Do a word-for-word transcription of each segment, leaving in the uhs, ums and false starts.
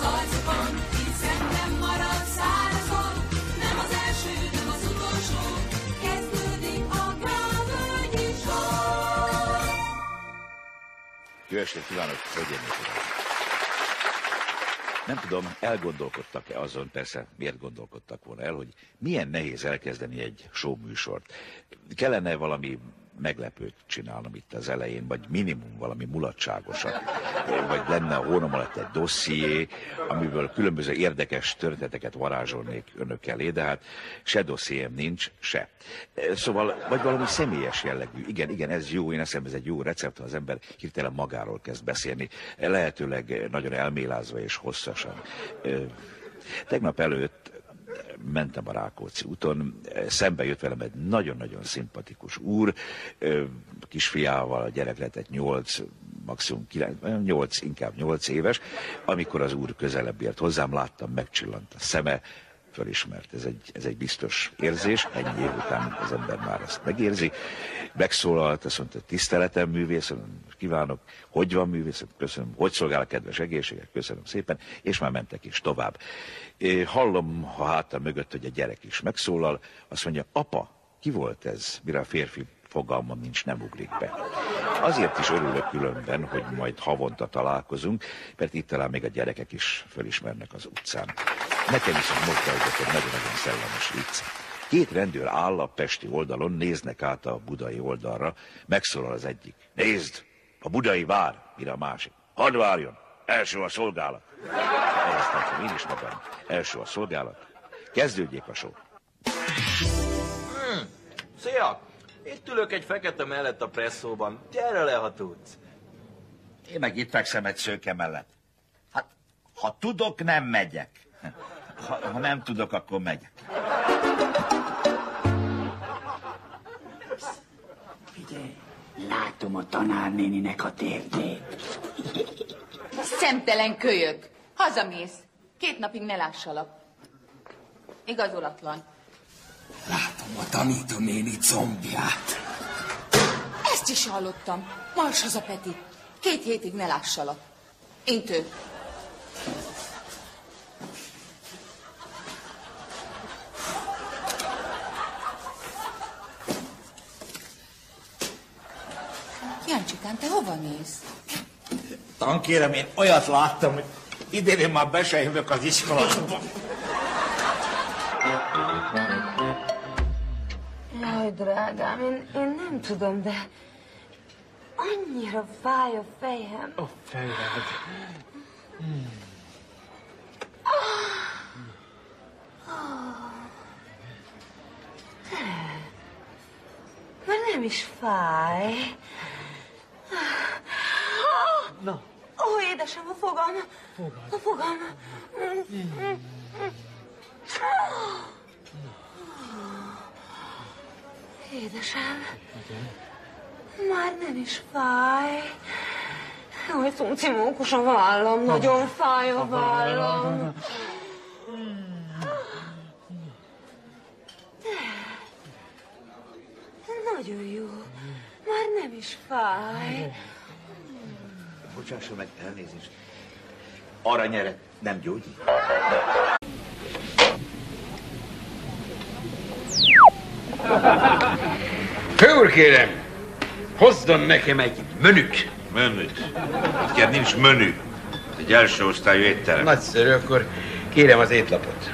az arcokon, hiszen nem marad szárazon, nem az első, nem az utolsó, kezdődik a Kávölgyi Show. Jó estét kívánok, hölgyeim és uraim! Nem tudom, elgondolkodtak-e azon, persze miért gondolkodtak volna el, hogy milyen nehéz elkezdeni egy show műsort. Kellene valami meglepőt csinálnom itt az elején, vagy minimum valami mulatságosat. Vagy lenne a hónom alatt egy dosszié, amiből különböző érdekes történeteket varázsolnék önök elé, de hát se dossziém nincs, se. Szóval, vagy valami személyes jellegű. Igen, igen, ez jó, én eszembe ez egy jó recept, ha az ember hirtelen magáról kezd beszélni. Lehetőleg nagyon elmélázva és hosszasan. Tegnap előtt mentem a Rákóczi úton, szembe jött velem egy nagyon-nagyon szimpatikus úr, kisfiával, a gyerek lehetett nyolc, maximum kilenc, nyolc, inkább nyolc éves. Amikor az úr közelebb ért hozzám, láttam, megcsillant a szeme, fölismert. Ez egy, ez egy biztos érzés, ennyi év után az ember már ezt megérzi. Megszólalt, azt mondta, tiszteletem művész, kívánok, hogy van művész, köszönöm, hogy szolgál a kedves egészséget, köszönöm szépen, és már mentek is tovább. Hallom a hátam mögött, hogy a gyerek is megszólal, azt mondja, apa, ki volt ez, mire a férfi fogalmam nincs, nem ugrik be. Azért is örülök különben, hogy majd havonta találkozunk, mert itt talán még a gyerekek is fölismernek az utcán. Nekem viszont most beütött egy nagyon-nagyon szellemes vicc. Két rendőr áll a pesti oldalon, néznek át a budai oldalra, megszólal az egyik. Nézd, a budai vár, mire a másik. Hadd várjon, első a szolgálat. Ezt mondtam én is magam, első a szolgálat. Kezdődjék a show. Hmm. Szia! Itt ülök egy fekete mellett a presszóban. Gyere le, ha tudsz. Én meg itt fekszem egy szőke mellett. Hát, ha tudok, nem megyek. Ha, ha nem tudok, akkor megyek. Figyelj, látom a tanárnéninek a térdét. Szemtelen kölyök. Hazamész. Két napig ne lássalak. Igazolatlan. Látom a tanítónéni combját. Ezt is hallottam. Mars haza, Peti. Két hétig ne lássalak. Intő. Jancsikám, te hova mész? Tankérem, én olyat láttam, hogy idén én már be se jövök az iskolába. Jaj, drágám, én, én nem tudom, de annyira fáj a fejem. A fejed. Hmm. Már nem is fáj. Na. Ó, édesem, a fogam. Fogad. A fogam. Mm. Édesem, már nem is fáj. Jaj, Cunci mókus a vállam, nagyon fáj a vállam. De nagyon jó, már nem is fáj. Bocsásson meg, elnézést. Aranyeret nem gyógyít? Hőr kérem, hozzon nekem egy menüt. Menüt? Igen, nincs menü. Egy első osztályú étterem. Nagyszerű, akkor kérem az étlapot.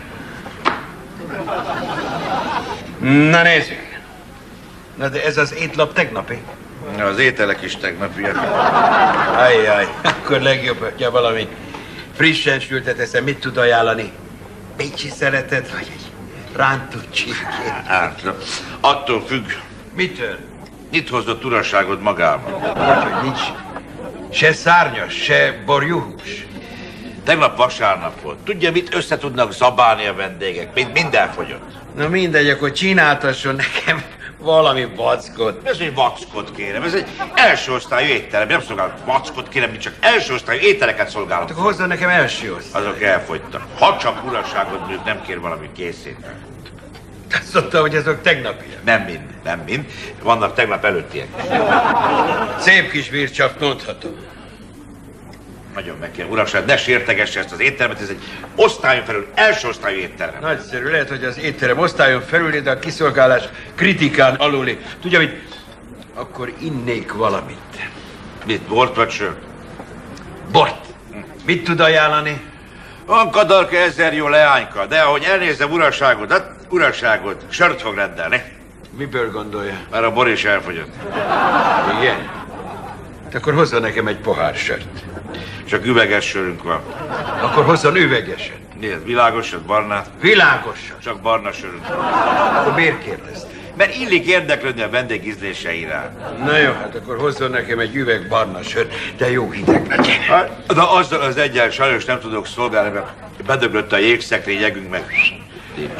Na nézzük. Na de ez az étlap tegnapi. Az ételek is tegnapiak. Ajjaj, akkor legjobb, hogyha valami frissen sültet eszem. Mit tud ajánlani? Pécsi szeretet, vagy egy rántott csirkét? Hát, attól függ. Mitől? Mit hozott uraságod magával? Hogy nincs se szárnyas, se borjúhús. Tegnap vasárnap volt. Tudja, mit össze tudnak zabálni a vendégek? Mind minden fogyott. Na mindegy, akkor csináltasson nekem valami vackot. Ez egy vackot, kérem. Ez egy első osztályú étterem. Nem szolgálok vackot, kérem, mint csak első osztályú ételeket szolgálok. Hát akkor hozzon nekem első osztály. Azok elfogytak. Ha csak uraságod mondjuk nem kér valami készíteni. Azt mondta, hogy azok tegnapiak. Nem mind, nem mind. Vannak tegnap előttiek. Szép kis vircsap, mondhatom. Nagyon meg kell, uram, ne sértegesse ezt az éttermet, ez egy osztályon felül, első osztályú étterem. Nagyszerű, lehet, hogy az étterem osztályon felüli, de a kiszolgálás kritikán aluli. Tudja mit? Akkor innék valamit. Mit, bort vagy sört? Bort. Mit tud ajánlani? Van kadarka ezer jó leányka, de ahogy elnézem uraságodat, uraságod, sört fog rendelni. Miből gondolja? Mert a bor is elfogyott. Igen? Hát akkor hozzon nekem egy pohár sört. Csak üveges sörünk van. Akkor hozzon üvegeset. Nézd, világosat, barnát? Világosat. Csak barna sörünk van. Akkor miért kérdezte? Mert illik érdeklődni a vendég ízléseire. Na jó, hát akkor hozzon nekem egy üveg barna sört, de jó hideg legyen. Hát, de azzal az egyen sajnos nem tudok szolgálni, mert bedöglött a jégszekrény, jegünk meg. Nincs.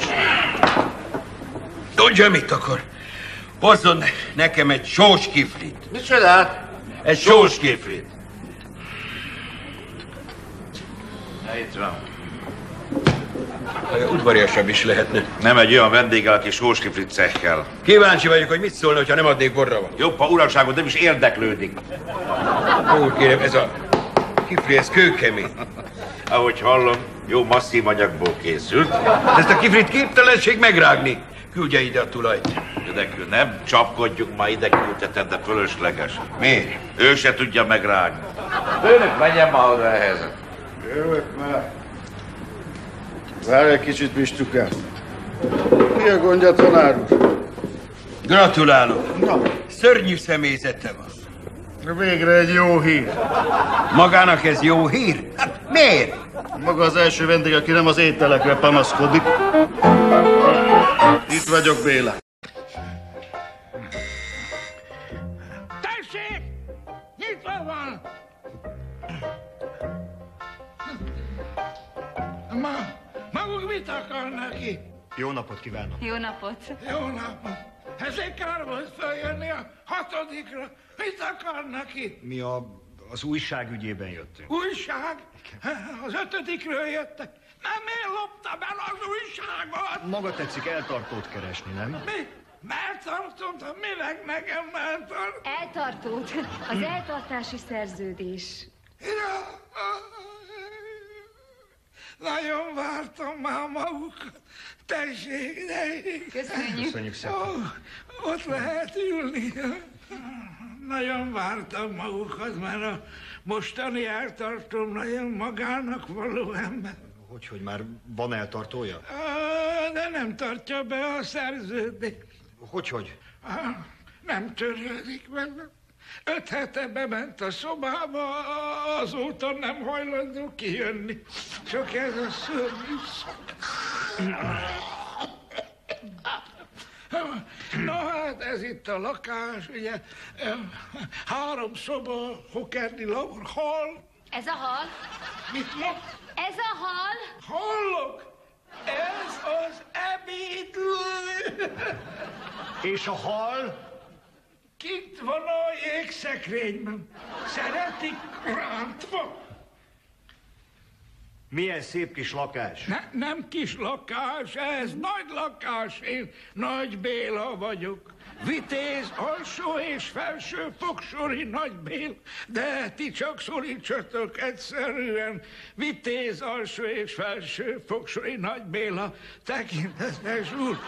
Tudja mit akkor? Hozzon nekem egy sós kiflit. Mit csinált? Egy sós kiflit. Na, itt van. Udvariasabb is lehetne. Nem egy olyan vendéggel, aki sós kiflit cehkel. Kíváncsi vagyok, hogy mit szólna, ha nem adnék borra van. Jobb, ha uramságot nem is érdeklődik. Úr, kérem, ez a kifli, ez kőkemény. Ahogy hallom, jó masszív anyagból készült. Ezt a kiflit képtelenség megrágni. Küldje ide a tulajt. De nem csapkodjuk, ma ide küldheted, de fölösleges. Miért? Ő se tudja megrágni. Főnök, menjen ma oda ehhez. Jövök már. Várj egy kicsit, Pistukám. Mi a gondja, tanár úr? Gratulálok. Na. Szörnyű személyzete van. Végre egy jó hír. Magának ez jó hír? Hát miért? Maga az első vendég, aki nem az ételekre panaszkodik. Itt vagyok, Béla. Tessék! Nyitva van! Ma, maguk mit akarnak itt? Jó napot kívánok! Jó napot! Jó napot! Ezért kár volt feljönni a hatodikra. Mit akarnak itt? Mi a, az újság ügyében jöttünk. Újság? Az ötödikről jöttek. Nem én loptam el az újságot! Maga tetszik eltartót keresni, nem? Mi? Melltartót? Mi meg nekem melltart? Eltartót. Az eltartási szerződés. Ja. Nagyon vártam már magukat. Tessék, tessék. Köszönjük. Köszönjük szépen. Oh, ott lehet ülni. Nagyon vártam magukat, mert a mostani eltartóm nagyon magának való ember. Hogy, hogy már van eltartója? De nem tartja be a szerződést. Hogy, hogy? Nem törődik vele. Öt hete bement a szobába, azóta nem hajlandó kijönni. Csak ez a szörnyű Na hát ez itt a lakás, ugye, három szoba, hokerni hal. Ez a hal? Mit mond? Ez a hal? Hallok! Ez az ebédlő! És a hal? Kint van a jégszekrényben. Szeretik rántva? Milyen szép kis lakás. Ne, nem kis lakás, ez nagy lakás. Én Nagy Béla vagyok. Vitéz, alsó és felső fogsori Nagy Béla. De ti csak szorítsatok egyszerűen. Vitéz, alsó és felső fogsori Nagy Béla. Tekintetes úr.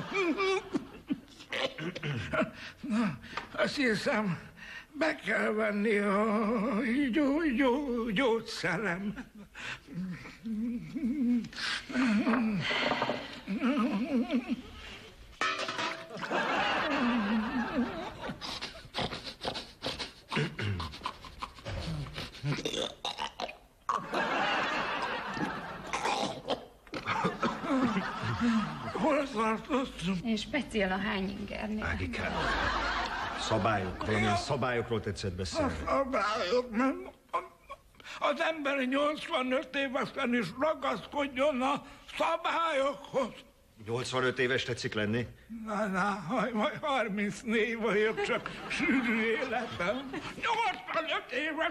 Na, azt hiszem, be kell venni a gyó, gyó, gyógyszerem. Hol tartottam? Én speciál a hányingernél. Ágikám, szabályok, valamilyen szabályokról tetszett beszélni. A szabályok, nem. Az ember nyolcvanöt évesen is ragaszkodjon a szabályokhoz. nyolcvanöt éves tetszik lenni? Na, na, majd harmincnégy vagyok, csak sűrű életem. nyolcvanöt éves.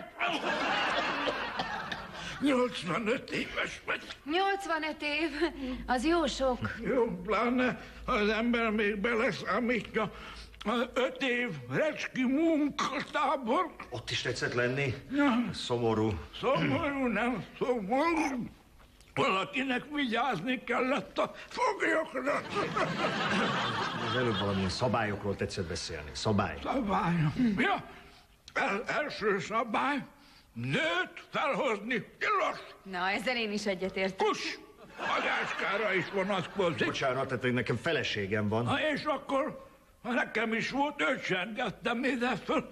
nyolcvanöt éves vagy. nyolcvanöt év, az jó sok. Jó, pláne az ember még beleszámítja Öt év recski munkatábor. Ott is tetszett lenni? Ja. Szomorú. Szomorú, nem szomorú. Valakinek vigyázni kellett a foglyokra. Az előbb valamilyen szabályokról tetszett beszélni. Szabály. Szabály. Ja. El, első szabály. Nőt felhozni tilos. Na, ezzel én is egyetértek. Kus! Agyáskára is vonatkozik. Bocsánat, tehát nekem feleségem van. Na és akkor nekem is volt, őt sengettem ide föl.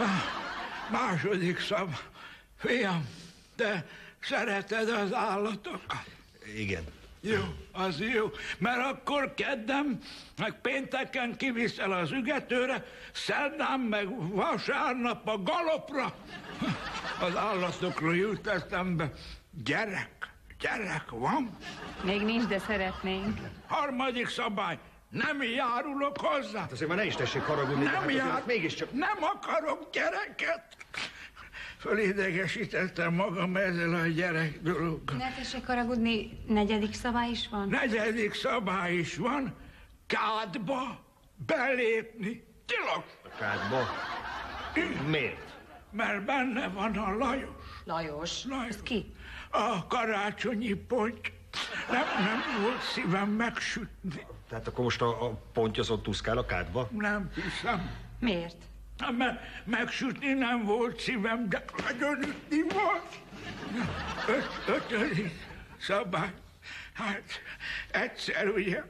Második szab. Fiam, te szereted az állatokat? Igen. Jó, az jó, mert akkor kedden, meg pénteken kiviszel az ügetőre, szerdán meg vasárnap a galopra. Az állatokról jut eszembe. Gyerek, gyerek van? Még nincs, de szeretnénk. Harmadik szabály. Nem járulok hozzá. Hát azért már ne is tessék haragudni. Nem hát jár... mégiscsak... Nem akarok gyereket. Fölidegesítettem magam ezzel a gyerek dologgal. Ne tessék haragudni, negyedik szabály is van? Negyedik szabály is van. Kádba belépni tilos. A kádba? Miért? Mert benne van a Lajos. Lajos? Lajos. Ez ki? A karácsonyi ponty. Nem, nem volt szívem megsütni. Tehát akkor most a, a pontyoszott tuszkál a kádba? Nem hiszem. Miért? Mert megsütni nem volt szívem, de nagyon ütni volt. Öt, ötödik szabály. Hát egyszer ugye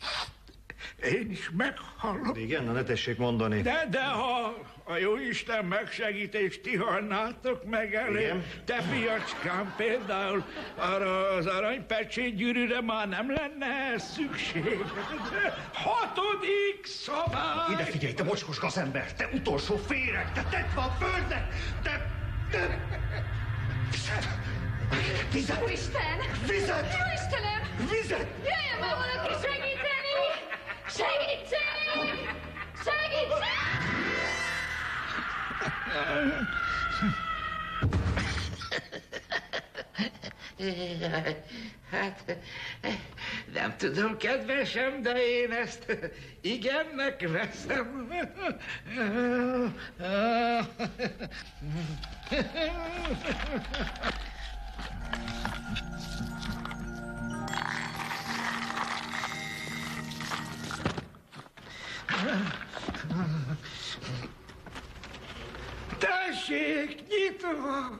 én is meghalok. Igen, na ne tessék mondani. De, de ha a jóisten megsegít és ti halnátok meg elé, igen? Te fiacskám például arra az aranypecsétgyűrűre már nem lenne szükség. Hatodik szabály! Ide figyelj, te mocskos gazember, te utolsó féreg, te tedd van földnek, te... te... Vizet! Vizet! Jóisten! Vizet! Jóistenem! Vizet! Jöjjön már valaki segíteni! Segítség! Segítség! Hát, nem tudom, kedvesem, de én ezt igennek veszem. Tessék, nyitva!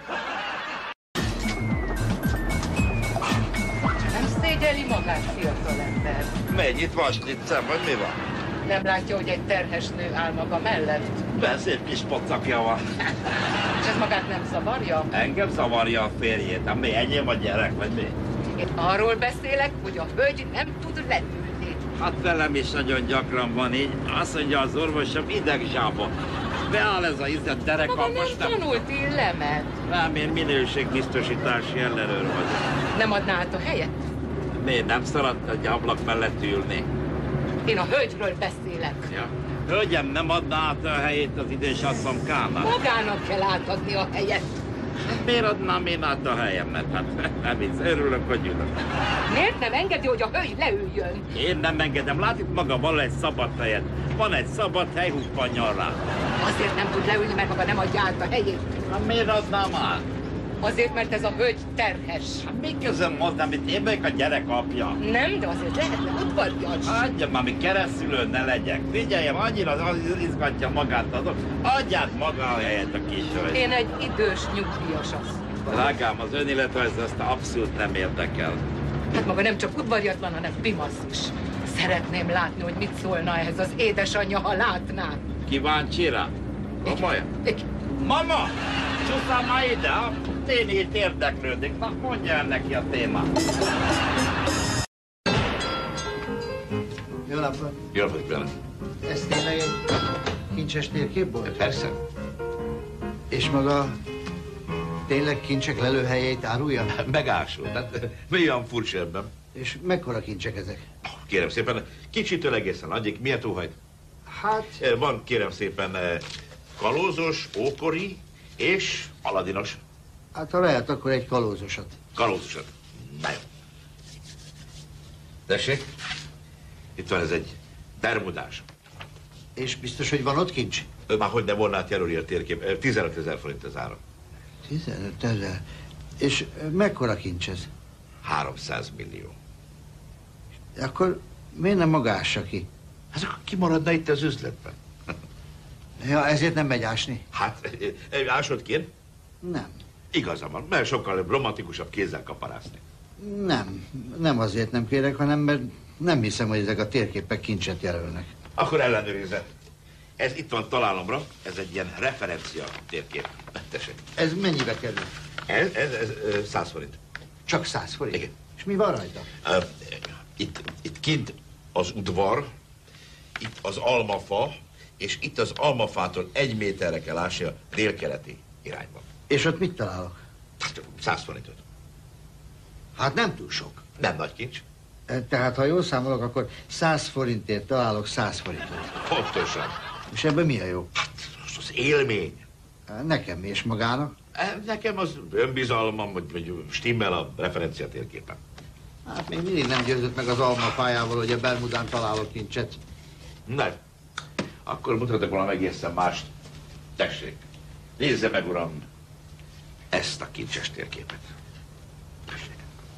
Nem szégyeli magát, fiatalember? Mennyit vasniccem, vagy mi van? Nem látja, hogy egy terhes nő áll maga mellett? De szép kis pocakja van. És ez magát nem zavarja? Engem zavarja a férjét, de mi enyém a gyerek, vagy mi? Én arról beszélek, hogy a hölgy nem tud leülni. Hát velem is nagyon gyakran van így. Azt mondja az orvosom, idegzsába. Beáll ez a izet dereka, Maga nem most nem... tanult illemet. Nem, én minőségbiztosítási ellenőr vagyok. Nem adná át a helyet? Miért nem szaradt egy ablak mellett ülni? Én a hölgyről beszélek. Ja. Hölgyem, nem adná át a helyét az idősasszony Kának? Magának kell átadni a helyet. Miért adnám én át a helyemet? Hát nem hisz, örülök, hogy ülök. Miért nem engedi, hogy a hölgy leüljön? Én nem engedem. Látjuk maga, van egy szabad helyet. Van egy szabad hely, húzpannyal rá. Azért nem tud leülni, mert maga nem adja át a helyét. Hát miért adnám át? Azért, mert ez a hölgy terhes. Hát mi közöm hozzám, itt én vagyok a gyerek apja. Nem, de azért lehetne udvarias. Adjam, ami keresztülő ne legyek. Figyeljem, annyira az izgatja magát azok. Adják maga a helyet a kis hölgy. Én egy idős, nyugdíjas asszony. Drágám, az önéletrajz azt abszolút nem érdekel. Hát maga nem csak udvariatlan, hanem pimasz is. Szeretném látni, hogy mit szólna ehhez az édesanyja, ha látná. Kíváncsi rá? Komolyan? Mama! Csúszál már ide, a tény itt érdeklődik. Na, mondja el neki a témát. Jó napot! Jó napot, Bélem. Ez tényleg egy kincses térkép volt? Persze. És maga tényleg kincsek lelőhelyeit árulja? Megásult. Hát mi olyan furcsa ebben? És mekkora kincsek ezek? Kérem szépen, kicsitől egészen nagyik. Milyen óhajt? Hát... Van, kérem szépen, kalózos, ókori és aladinos. Hát ha lehet, akkor egy kalózosat. Kalózosat. Na jó. Tessék, itt van ez egy bermudás. És biztos, hogy van ott kincs? Már hogy ne volna átjelöli a térkép. tizenöt ezer forint az ára. tizenöt ezer. És mekkora kincs ez? háromszáz millió. Akkor miért nem maga ássa ki? Ez akkor kimaradna itt az üzletben. Ja, ezért nem megy ásni? Hát, ásod kér? Nem. Igaza van, mert sokkal romantikusabb kézzel kaparászni. Nem, nem azért nem kérek, hanem mert nem hiszem, hogy ezek a térképek kincset jelölnek. Akkor ellenőrizze. Ez itt van találomra, ez egy ilyen referencia térkép. Tessék. Ez mennyibe kerül? Ez, ez, ez száz forint. Csak száz forint? Igen. És mi van rajta? Uh, itt, itt kint az udvar, itt az almafa, és itt az almafától egy méterre kell ásni a délkeleti irányba. És ott mit találok? Száz forintot. Hát nem túl sok. Nem nagy kincs. Tehát, ha jól számolok, akkor száz forintért találok száz forintot. Pontosan. És ebben mi a jó? Hát, az élmény. Nekem és magának? Nekem az önbizalmam, vagy, vagy stimmel a referencia térképen. Hát még mindig nem győzött meg az almafájával, hogy a Bermudán találok kincset. Nem. Akkor mutatok valami egészen mást. Tessék, nézze meg, uram, ezt a kincses térképet. Tessék.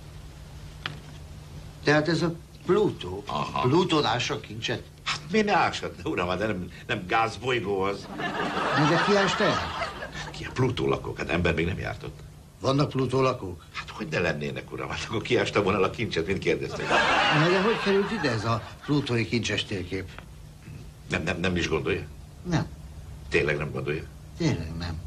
Tehát ez a Plutó? Aha. Plutón ássa kincset? Hát mi ne áshatna, uram, de nem, nem gázbolygó az. De ki ásta el? Ki a Plutó lakók? Hát ember még nem járt ott. Vannak Plutó lakók? Hát hogy ne lennének, uram? Hát akkor kiásta volna el a kincset, mint kérdezték. Na, de hogy került ide ez a plutói kincses térkép? Nem, nem, nem is gondolja? Nem. Tényleg nem gondolja? Tényleg nem.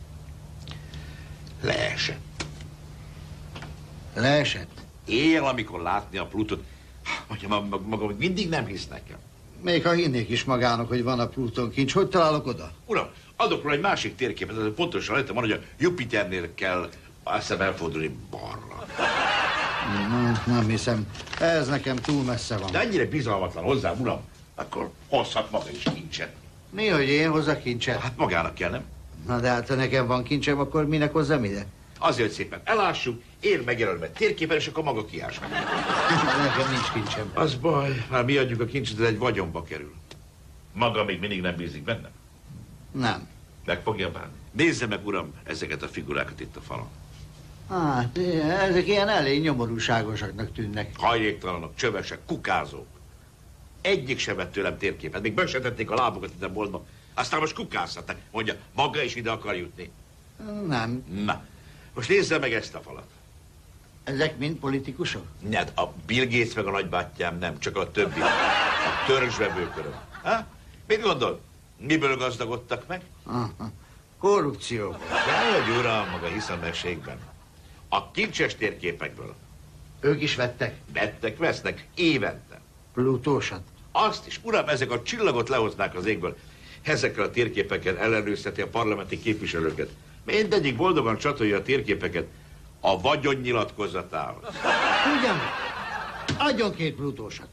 Leesett. Leesett? Éjjel, amikor látni a Plutót, mondja, maga, maga mindig nem hisz nekem. Még ha hinnék is magának, hogy van a Plutón kincs, hogy találok oda? Uram, adok róla egy másik térképet, ez pontosan rajta van, hogy a Jupiternél kell azt hiszem elfordulni balra. Nem, nem hiszem. Ez nekem túl messze van. De ennyire bizalmatlan hozzám, uram, akkor hozhat maga is kincset. Mi, hogy én hozzak kincset? Hát magának kell, nem? Na de hát, ha nekem van kincsem, akkor minek hozzám ide? Azért, hogy szépen elássuk, én megjelölöm egy térképen, és akkor maga kiás meg. Nekem nincs kincsem. Az baj, már mi adjuk a kincset, ez egy vagyonba kerül. Maga még mindig nem bízik bennem? Nem. Meg fogja bánni. Nézze meg, uram, ezeket a figurákat itt a falon. Hát, ezek ilyen elég nyomorúságosaknak tűnnek. Hajléktalanok, csövesek, kukázók. Egyik se vett tőlem térképet, még besetették a lábukat itt a boltba. Aztán most kukázhatnak. Mondja, maga is ide akar jutni. Nem. Na, most nézze meg ezt a falat. Ezek mind politikusok? Hát a Bill Gates meg a nagybátyám nem, csak a többi. A törzsvevőkörök. Ha? Mit gondol? Miből gazdagodtak meg? Aha. Korrupció. Dehogy, uram, maga hisz a meségben. A kincses térképekből. Ők is vettek? Vettek, vesznek, évente. Plutósat? Azt is, uram, ezek a csillagot lehoznák az égből. Ezekkel a térképekkel ellenőrizheti a parlamenti képviselőket. Mindegyik boldogan csatolja a térképeket a vagyonnyilatkozatához. Ugyan, adjon két plutósat.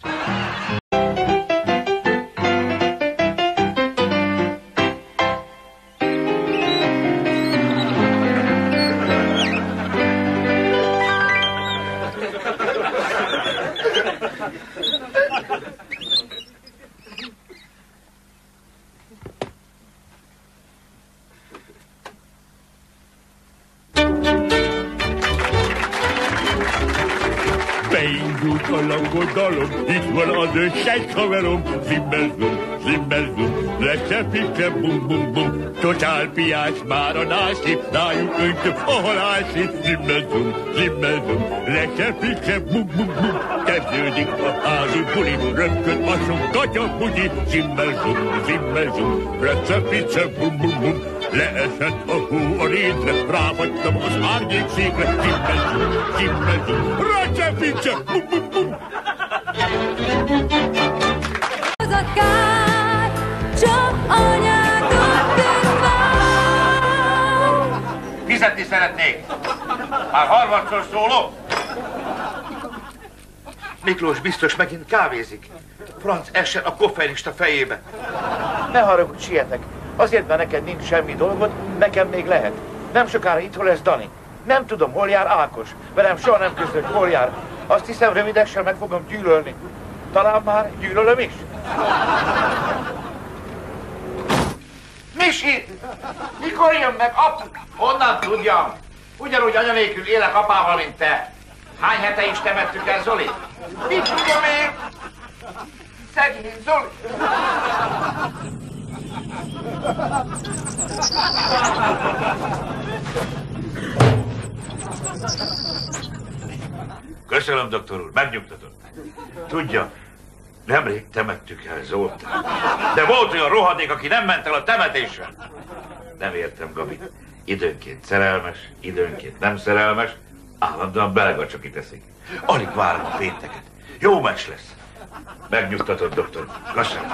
Beindult a langodalom, itt van az összes haverom, zimmel zum, zimmel zum, leszepítse bum bum bum, totál piás már a nászép, rájuk öntöm a halálszép, zimmel zum, zimmel zum, leszepítse bum bum bum, kezdődik a házi buli, röpköd a sok gatya bugyi, zimmel zum, zimmel zum, leszepítse bum bum bum, leesett a hó a rétre, ráfagytam az árnyék székre, zimmel zum, zimmel zum, rácsepítse, bum bum bum. Az a kár, csak anyákat bűnvál. Fizetni szeretnék. Már harmadszor szólok. Miklós biztos megint kávézik. Franc essen a koffeinista fejébe. Ne haragudj, sietek. Azért, mert neked nincs semmi dolgod, nekem még lehet. Nem sokára itthon lesz Dani. Nem tudom, hol jár Ákos. Velem soha nem között, hol jár. Azt hiszem, rövidesen meg fogom gyűlölni. Talán már gyűlölöm is? Misi! Mikor jön meg apu? Honnan tudjam? Ugyanúgy anya nélkül élek apával, mint te. Hány hete is temettük el Zolit? Mit tudom én? Szegény Zoli! Köszönöm, doktor úr, megnyugtatott. Tudja, nemrég temettük el Zoltán. De volt olyan rohadék, aki nem ment el a temetésre. Nem értem, Gabi. Időnként szerelmes, időnként nem szerelmes, állandóan belagacsakit eszik. Alig várom a pénteket. Jó meccs lesz. Megnyugtatott, doktor. Köszönöm.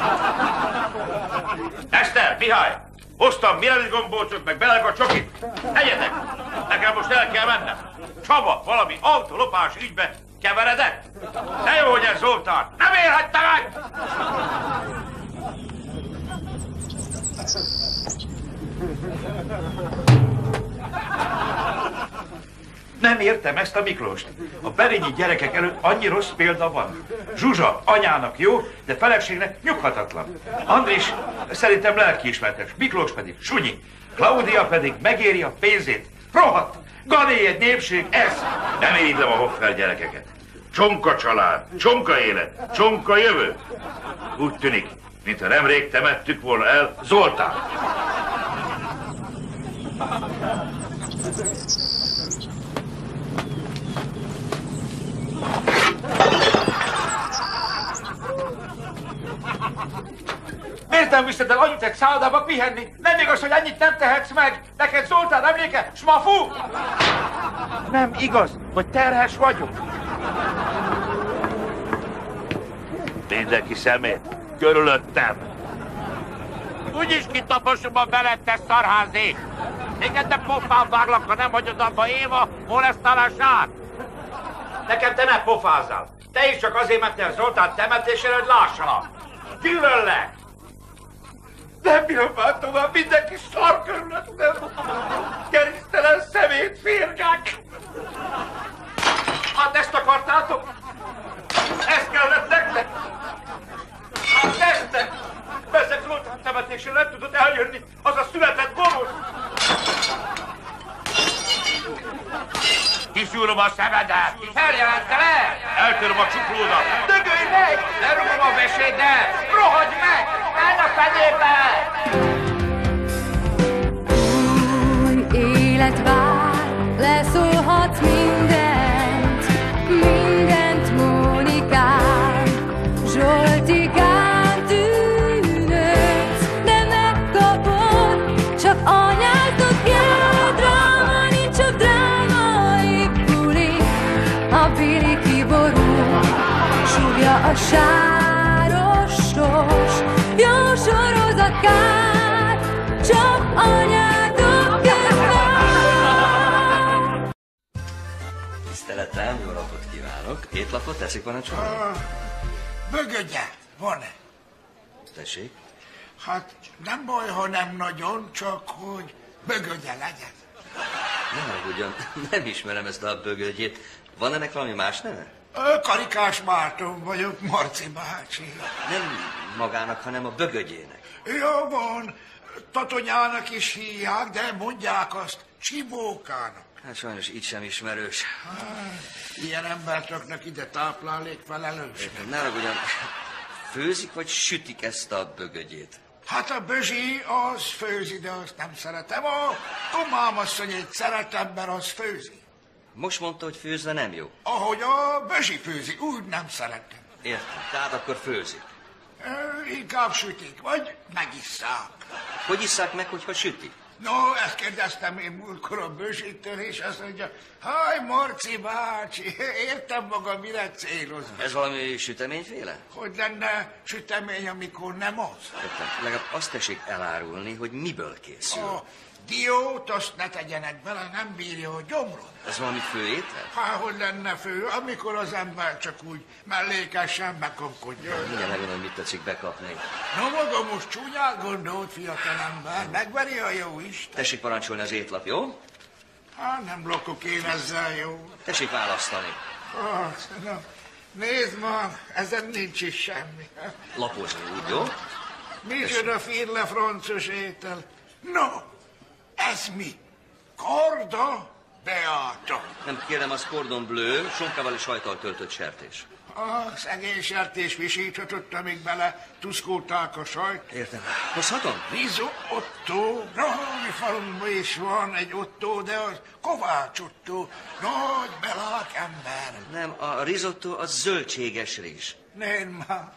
Eszter, Mihály! Hoztam Mirelis gombócsot, meg belagacsokit. Egyetek! Nekem most el kell mennem. Csaba, valami autolopás ügybe keveredett? Ne jó, hogy ez Zoltán! Nem élhette meg! Nem értem ezt a Miklóst. A berényi gyerekek előtt annyi rossz példa van. Zsuzsa anyának jó, de feleségnek nyughatatlan. Andris szerintem lelkiismertes, Miklós pedig sunyi. Klaudia pedig megéri a pénzét. Rohadt! Gané egy népség, ez! Nem irigylem a Hoffer gyerekeket. Csonka család, csonka élet, csonka jövő. Úgy tűnik, mintha nemrég temettük volna el Zoltán. Miért nem viszed el anyut egy szállodába pihenni? Nem igaz, hogy ennyit nem tehetsz meg? Neked Zoltán emléke? Smafú? Nem igaz, hogy terhes vagyok. Mindenki szemét, körülöttem. Úgyis kitaposom a veled, te szarházi! Téged ne pofán váglak, ha nem hagyod abba Éva molesztálását! Nekem te ne pofázzál. Te is csak azért mentél Zoltán temetésére, hogy lássalak. Gyűlöllek! Nem bírom már tovább, mindenki szar körülöttem. Gerinctelen szemét férgák. Hát ezt akartátok? Ez kellett nektek? Hát ezt! Bezzeg Zoltán temetésére nem tudott eljönni, az a született gonosz. Kiszúrom a szemedet! Feljelentelek! Eltöröm a csuklódat! Dögölj meg! Lerugom a veséddel! Rohagy meg! Menj a fenébe! Új élet vár, leszólhatsz mindent, mindent Mónikám, Zsoltikám tűnődsz, de megkapod, csak anyázod kell, dráma nincs a drámai buli, a Billy kiborul, súgja a sáros sors, jó sorozatkár, csak anyádok közben. Tiszteletem, jó napot kívánok. Étlapot teszik parancsolni? Ah, bögödje, van-e? Tessék? Hát nem baj, ha nem nagyon, csak hogy bögödje legyen. Nem aggódjon, nem ismerem ezt a bögödjét. Van ennek valami más neve? Ö, Karikás Márton vagyok, Marci bácsi. Nem magának, hanem a bögödjének. Jó van, Tatonyának is hívják, de mondják azt Csibókának. Hát sajnos így sem ismerős. Hát, ilyen embertöknek ide táplálék felelős. Ne aggódjon, főzik vagy sütik ezt a bögödjét? Hát a bözsi az főzi, de azt nem szeretem. A Tomám asszonyét szeretem, mert az főzi. Most mondta, hogy főzve nem jó. Ahogy a bözsi főzi, úgy nem szeretem. Értem, tehát akkor főzik. Ö, inkább sütik, vagy megisszák. Hogy isszák meg, hogyha sütik? No, ezt kérdeztem én múltkor a bősítől, és azt mondja, haj, Marci bácsi, értem maga, mire céloz. Ez valami süteményféle? Hogy lenne sütemény, amikor nem az? Értem, legalább azt tessék elárulni, hogy miből készül. A diót azt ne tegyenek bele, nem bírja a gyomrot. Ez valami főétel? Há, hogy lenne fő, amikor az ember csak úgy mellékesen bekapkodja. Mindjárt megmondom, mit tetszik bekapni. No, maga most csúnyát gondolt, fiatalember, megveri a jó Isten. Tessék parancsolni az étlap, jó? Hát nem lakok én ezzel, jó. Tessék választani. Ah, na, nézd ma, ezen nincs is semmi. Lapozni úgy, jó? Micsoda firle francos étel. No, ez mi? Korda Beáta. Nem kérem, az cordon bleu, sonkával és sajttal töltött sertés. A szegény sertés visíthatott, amíg bele tuszkolták a sajt. Értem. Hozhatom? Risotto. No, mi falunkban is van egy Otto, de az Kovács Otto. Nagy belák ember. Nem, a risotto az zöldséges rizs. Nem, már.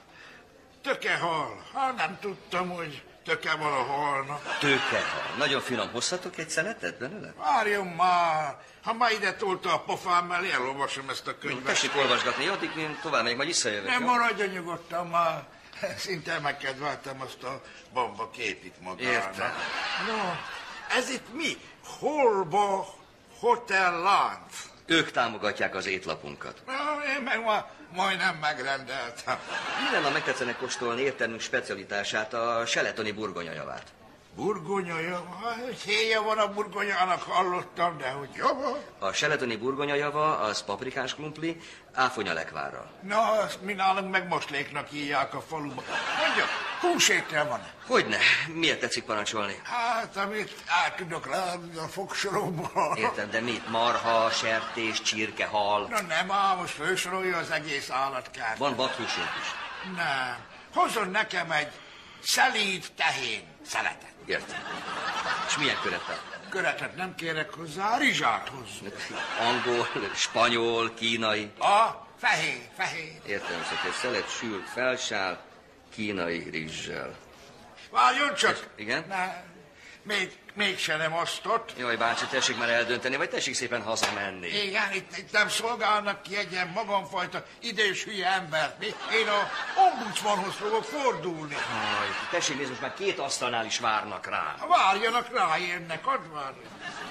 Tökehal. Hát nem tudtam, hogy töke van a halnak. Tőkehal. Nagyon finom. Hozhatok egy szeletet belőle? Várjon már. Ha már ide tolta a pofám mellé, elolvasom ezt a könyvet. Tessék olvasgatni, addig én tovább még majd visszajövök. Nem jó? maradjon nyugodtan már. Szinte megkedveltem azt a bomba képit magának. Értem. No, ez itt mi? Holba Hotel Lánc. Ők támogatják az étlapunkat. Na, én meg már majdnem megrendeltem. Minden nap megtetszene kóstolni éttermünk specialitását, a seletoni burgonyajavát. Burgonyajava? Héja van a burgonyának, hallottam, de hogy java? A seletoni burgonyajava az paprikás krumpli, áfonyalekvárral. Na, azt mi nálunk meg mosléknak hívják a faluba. Mondja, húsétel van? Hogyne? Miért tetszik parancsolni? Hát, amit át tudok ráadni a fogsoromba. Értem, de mit? Marha, sertés, csirke, hal? Na nem, ám most fősorolja az egész állatkát. Van vathúsunk is. Nem. Hozzon nekem egy szelíd tehén szeletet. Értem. És milyen körettel? Köretet nem kérek hozzá, rizsát hozzá. Angol, spanyol, kínai. A, fehér, fehér. Értem, szóval egy szelet sült felsál, kínai rizssel. Várjon csak! Igen? Ne, még, mégse nem osztott. Jaj, bácsi, tessék már eldönteni, vagy tessék szépen hazamenni. Igen, itt, itt nem szolgálnak ki egy ilyen magamfajta idős hülye embert. Mi? Én a ombudsmanhoz fogok fordulni. Jaj, tessék nézd, most már két asztalnál is várnak rá. Várjanak, ráérnek, add várni.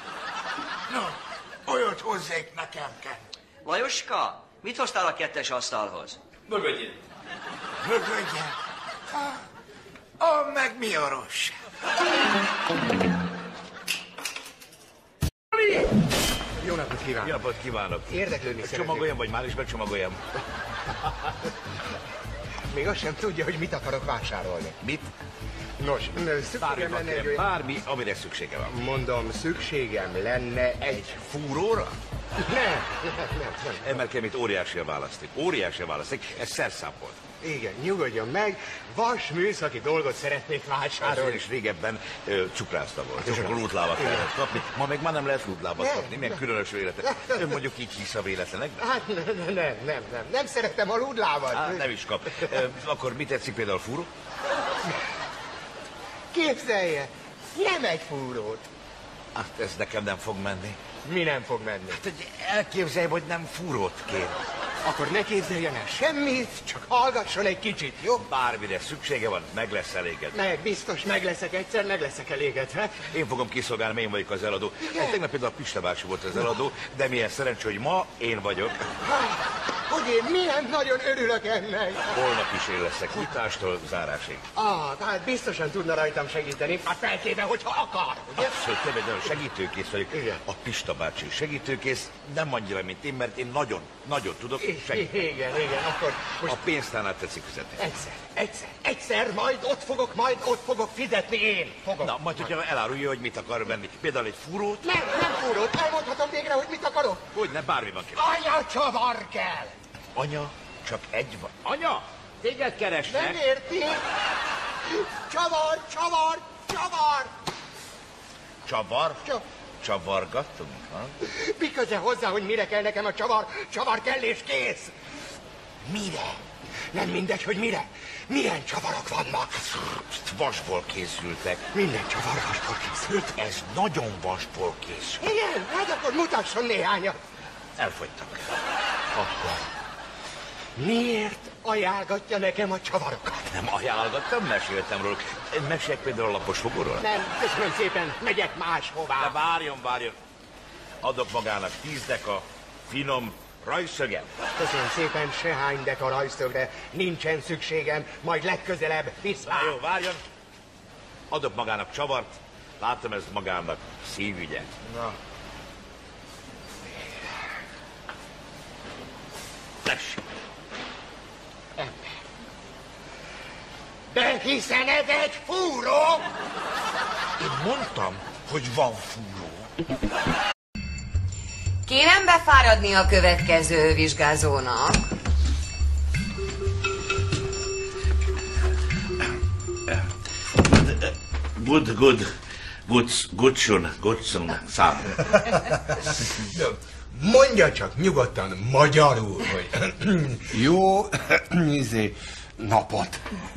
No, olyat hozzék nekem kell. Lajoska, mit hoztál a kettes asztalhoz? Mögödjén. Mögödjen? Ah, meg mi a rossz? Jó napot kívánok! Jó napot kívánok! Érdeklődni szeretnék. Csomagoljam, vagy már is becsomagoljam? Még azt sem tudja, hogy mit akarok vásárolni. Mit? Nos, szükségem Bármi, lenne egy olyan... bármi, amire szüksége van. Mondom, szükségem lenne egy... Fúróra? Nem, nem, nem, nem. Emelkem, itt óriási a választék. Óriási a választék, ez szerszámolt. Igen, nyugodjon meg, vas műszaki dolgot szeretnék vásárolni. És régebben ö, cukrászta volt, és akkor lútlábat lehetett kapni. Ma meg már nem lehet lútlábat Nem, kapni, milyen különös véletek. Ön mondjuk így hisz a véletlenekben? Hát nem, nem, nem, nem, nem, nem szeretem a lúdlábat. Hát nem is kap. Ö, akkor mit tetszik például fúró? Képzelje, nem egy fúrót. Hát ez nekem nem fog menni. Mi nem fog menni? Hát egy elképzelj, hogy nem fúrót kér. Akkor ne képzeljen el semmit, csak hallgasson egy kicsit, jó? Bármire szüksége van, meg lesz elégedve. Meg, biztos meg leszek egyszer, meg leszek elégedve. Én fogom kiszolgálni, én vagyok az eladó. Hát, tegnap például a Pista bácsi volt az eladó, de milyen szerencsé, hogy ma én vagyok. Hogy én milyen nagyon örülök ennek. Holnap is én leszek, nyitástól zárásig. Ah, tehát biztosan tudna rajtam segíteni, hát feltéve, hogyha akar, ugye? Abszolút, nem egy nagyon segítőkész vagyok. Igen. A Pista bácsi segítőkész, nem annyira, mint én, mert én nagyon, nagyon tudok segíteni. Igen, igen, akkor most... A pénztárnál tetszik fizetni. Egyszer, egyszer, egyszer, majd ott fogok, majd ott fogok fizetni én. Fogok. Na, majd, hogyha elárulja, hogy mit akar venni. Például egy fúrót? Nem, nem fúrót, elmondhatom végre, hogy mit akarok. Hogy ne, bármi van kérem. Anya csavar kell. Anya, csak egy van. Anya, téged keresnek. Nem érti? Csavar, csavar, csavar. Csavar? Csavargattunk, ha? Mi köze hozzá, hogy mire kell nekem a csavar? Csavar kell és kész. Mire? Nem mindegy, hogy mire. Milyen csavarok vannak? Vasból készültek. Minden csavar vasból készült? Ez nagyon vasból készült. Igen, hát akkor mutasson néhányat. Elfogytak. Akkor miért ajánlgatja nekem a csavarokat? Nem ajánlgattam, meséltem róluk. Mesélek például a lapos fogóról? Nem, köszönöm szépen, megyek máshová. De várjon, várjon. Adok magának tíz deka finom rajszöget. Köszönöm szépen, sehány deka rajszögre nincsen szükségem, majd legközelebb viszlát. Jó, várjon. Adok magának csavart, látom, ez magának szívügye. Na. Tessék. Ember. De hiszen ez egy fúró. Én mondtam, hogy van fúró. Kérem befáradni a következő vizsgázónak. Good, good, good, goodson, goodson, szám. Mondja csak nyugodtan magyarul, hogy jó izé, napot.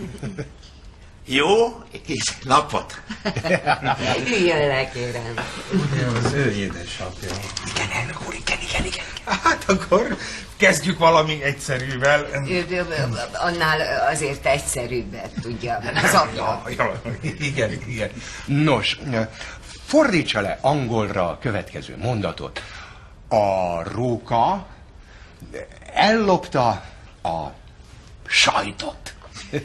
Jó és napot. Üljön le, kérem. Az ő édesapja. Igen, elnök úr, igen, igen, igen. Hát akkor kezdjük valami egyszerűvel. Annál azért egyszerűbbet, tudja, az apja. Ja, igen, igen. Nos, fordítsa le angolra a következő mondatot. A róka ellopta a sajtot.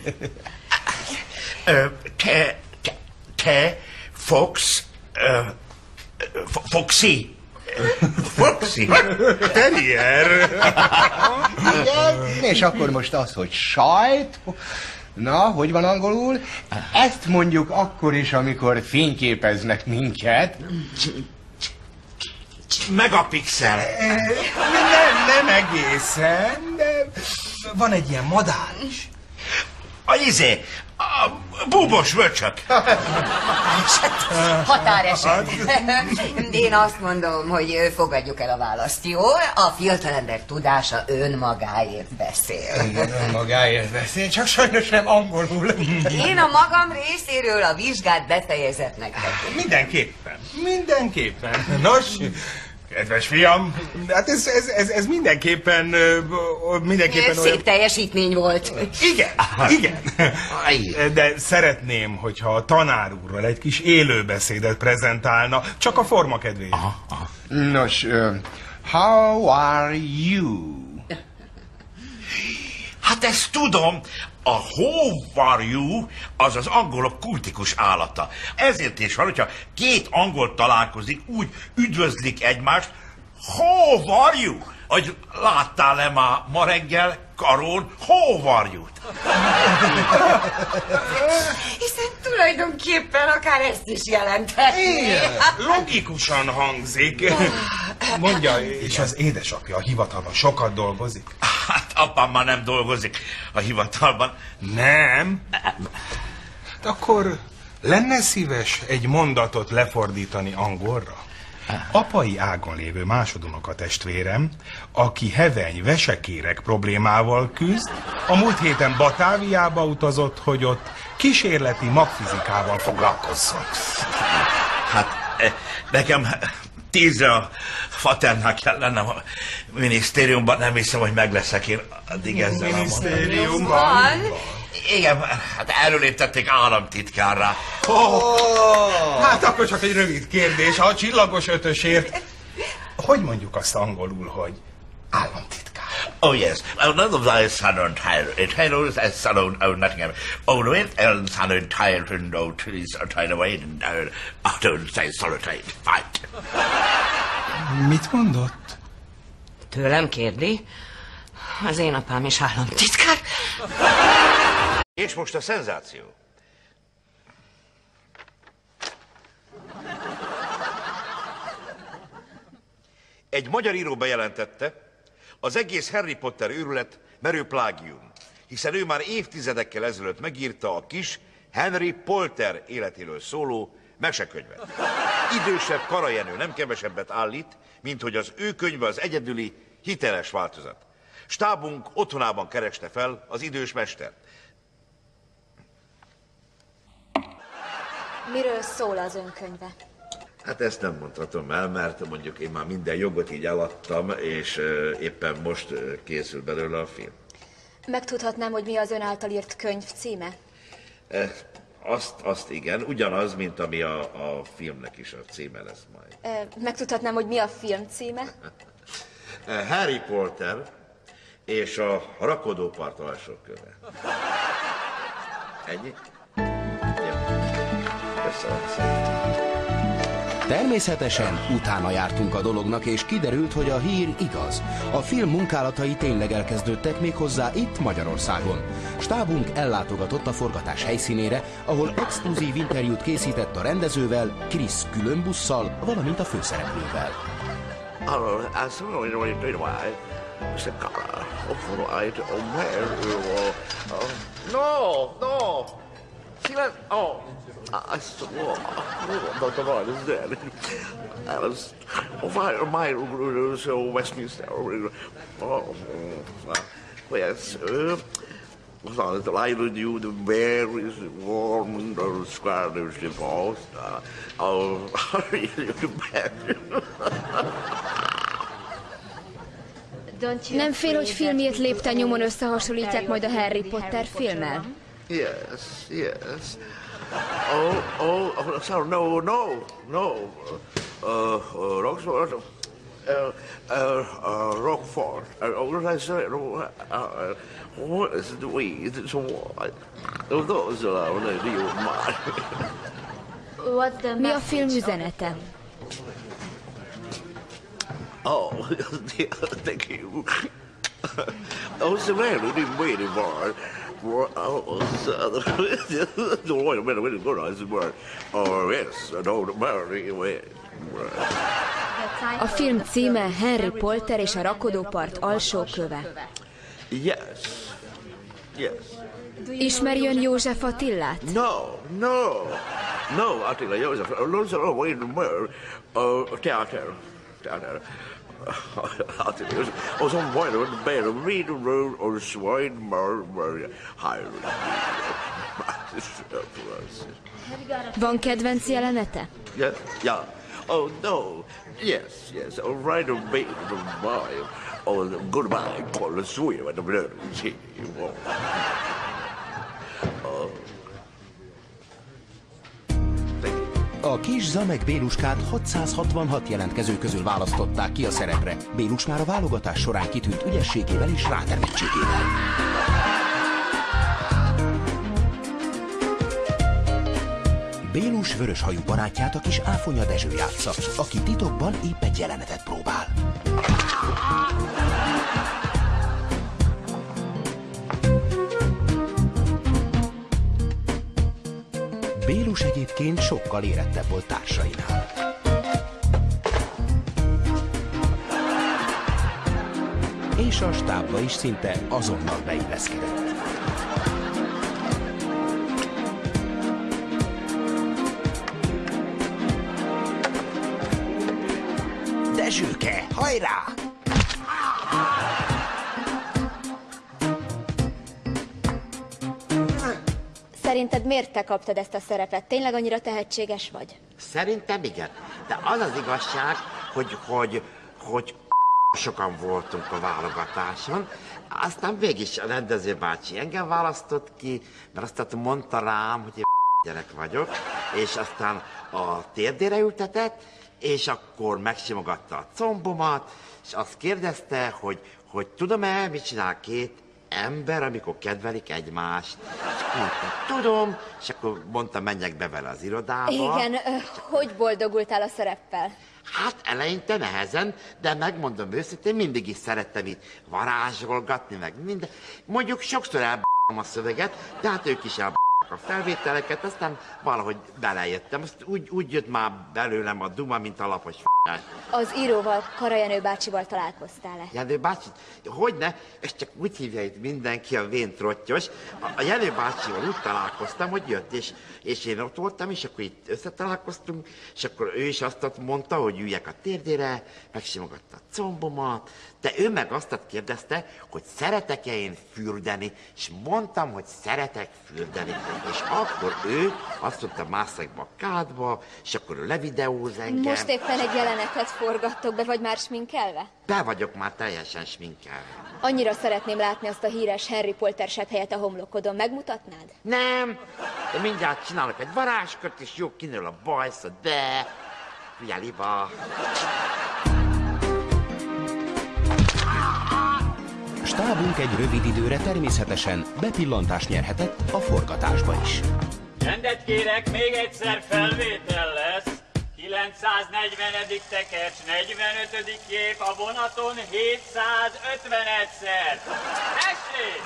Te, te, te, Fox, uh, Foxy. Foxy? Terrier. Igen, és akkor most az, hogy sajt, na, hogy van angolul? Ezt mondjuk akkor is, amikor fényképeznek minket. Megapixel. Nem, nem egészen, de van egy ilyen madár is. A izé, a búbos vöcsök. Határeset. Én azt mondom, hogy fogadjuk el a választ, jó? A fiatalember tudása önmagáért beszél. Igen, önmagáért beszél, csak sajnos nem angolul. Én a magam részéről a vizsgát befejezetnek tekintem. Mindenképpen, mindenképpen. Nos, kedves fiam, hát ez, ez, ez, ez mindenképpen, mindenképpen Szép olyan... teljesítmény volt. Igen, igen. De szeretném, hogyha a tanár úrral egy kis élőbeszédet prezentálna, csak a forma kedvéért. Nos, uh, how are you? Hát ezt tudom, a how are you az az angolok kultikus állata. Ezért is van, hogyha két angol találkozik, úgy üdvözlik egymást, how are you? Hogy láttál-e már ma reggel Karón how are you-t? Hiszen tulajdonképpen akár ezt is jelenthetné. Igen, logikusan hangzik. Mondja, és az édesapja a hivatalban sokat dolgozik? Hát apám már nem dolgozik a hivatalban. Nem? Hát akkor lenne szíves egy mondatot lefordítani angolra? Apai ágon lévő másodunoka testvérem, aki heveny vesekérek problémával küzd, a múlt héten Batáviába utazott, hogy ott kísérleti magfizikával foglalkozzon. Hát nekem tízre a faternál kell lennem a minisztériumban, nem hiszem, hogy meg leszek én addig ezzel. Minisztériumban? Igen, hát előléptették államtitkárrá. Oh, hát akkor csak egy rövid kérdés. A csillagos ötösért, hogy mondjuk azt angolul, hogy államtitkár? Oh yes, none of that is Southern Tire. It handles as Southern, oh, Nottingham. Oh, no, it is Southern Tire, and oh, trees are tied away, and I don't say solitary fight. Mit mondott? Tőlem kérdi? Az én apám is államtitkár. És most a szenzáció. Egy magyar író bejelentette, az egész Harry Potter őrület merő plágium, hiszen ő már évtizedekkel ezelőtt megírta a kis Henry Potter életéről szóló mesekönyvet. Idősebb Kara Jenő nem kevesebbet állít, mint hogy az ő könyve az egyedüli, hiteles változat. Stábunk otthonában kereste fel az idős mestert. Miről szól az önkönyve? Hát ezt nem mondhatom el, mert mondjuk én már minden jogot így eladtam, és uh, éppen most uh, készül belőle a film. Megtudhatnám, hogy mi az ön által írt könyv címe? Eh, azt, azt igen, ugyanaz, mint ami a, a filmnek is a címe lesz majd. Eh, megtudhatnám, hogy mi a film címe? Harry Potter és a rakodópart alsó köve. Ennyi? Jó. Köszönöm szépen. Természetesen utána jártunk a dolognak, és kiderült, hogy a hír igaz. A film munkálatai tényleg elkezdődtek, méghozzá itt Magyarországon. Stábunk ellátogatott a forgatás helyszínére, ahol exkluzív interjút készített a rendezővel, Chris Columbus-szal, valamint a főszereplővel. No, no. Silence. Oh, I swore. Doctor Lloyd is dead. Alice, oh, fire, my so Westminster. Oh, yes. Uh, the light with you, the bear is warm, and the square is divorced. Oh, you bad. Nem fél, hogy filmjét lépten nyomon összehasonlítják majd a Harry Potter filmmel? Yes, yes. Oh, oh, oh, sorry, no, no, no. Uh, uh, Roxford, uh, uh, uh, Rockford. Uh, what did I say? Uh, uh, what is the way? It's what? Oh, those are what I do with Mi a film üzenete? Oh, thank you. Oh, it's a man who didn't wait for it. Oh, wait a minute, wait a minute, I said, oh, yes, I don't marry, wait. A film címe Harry Potter és a rakodópart alsó köve. Yes, yes. Ismeri ön József Attilát? No, no, no, Attila József, no, no, wait a minute, uh, teater, teater. Attila József, oh, some point of the bed, a read the road, or swine, murder, murder, hire. Van kedvenc jelenete? Yeah, yeah. Oh, no. Yes, yes. Oh, right of me, the boy. Oh, goodbye, call the swim at the blood. Oh. A kis Zamek Béluskát hatszázhatvanhat jelentkező közül választották ki a szerepre. Bélus már a válogatás során kitűnt ügyességével és rátermettségével. Bélus vöröshajú barátját a kis Áfonya Dezső játsza, aki titokban épp egy jelenetet próbál. Bélus egyébként sokkal érettebb volt társainál. És a stábba is szinte azonnal beilleszkedett. Dezsőke, hajrá! Szerinted miért te kaptad ezt a szerepet? Tényleg annyira tehetséges vagy? Szerintem igen. De az az igazság, hogy, hogy, hogy sokan voltunk a válogatáson, aztán végig a rendező bácsi engem választott ki, mert aztán mondta rám, hogy én gyerek vagyok, és aztán a térdére ültetett, és akkor megsimogatta a combomat, és azt kérdezte, hogy, hogy tudom-e, mit csinál két ember, amikor kedvelik egymást. És mondtam, tudom, és akkor mondta, menjek be vele az irodába. Igen, ö, hogy boldogultál a szereppel? Hát eleinte nehezen, de megmondom őszintén, mindig is szerettem itt varázsolgatni, meg minden. Mondjuk sokszor elb***om a szöveget, de hát ők is elb***om a felvételeket, aztán valahogy belejöttem. Azt úgy, úgy jött már belőlem a duma, mint a lapos f***ás. Az íróval, Karajenő bácsival találkoztál-e? Jenő bácsi? Hogyne? Ezt csak úgy hívja itt mindenki, a véntrottyos. A, a Jenő bácsival úgy találkoztam, hogy jött, és, és én ott voltam, és akkor itt összetalálkoztunk, és akkor ő is azt mondta, hogy üljek a térdére, megsimogatta a combomat, de ő meg azt kérdezte, hogy szeretek-e én fürdeni, és mondtam, hogy szeretek fürdeni. És akkor ő azt mondta, másszak be a kádba, és akkor ő levideóz engem. Most éppen egy jelenetet forgattok be, vagy már sminkelve? Be vagyok már teljesen sminkelve. Annyira szeretném látni azt a híres Harry Potter sebb helyet a homlokodon. Megmutatnád? Nem, de mindjárt csinálok egy varázskört, és jó kinől a bajsz, de... Jeliba. Stábunk egy rövid időre természetesen bepillantást nyerhetett a forgatásba is. Rendet kérek, még egyszer felvétel lesz. Ki kilencszáznegyvenedik tekercs, negyvenötödik kép a vonaton hétszázötvenedszer. Tessék!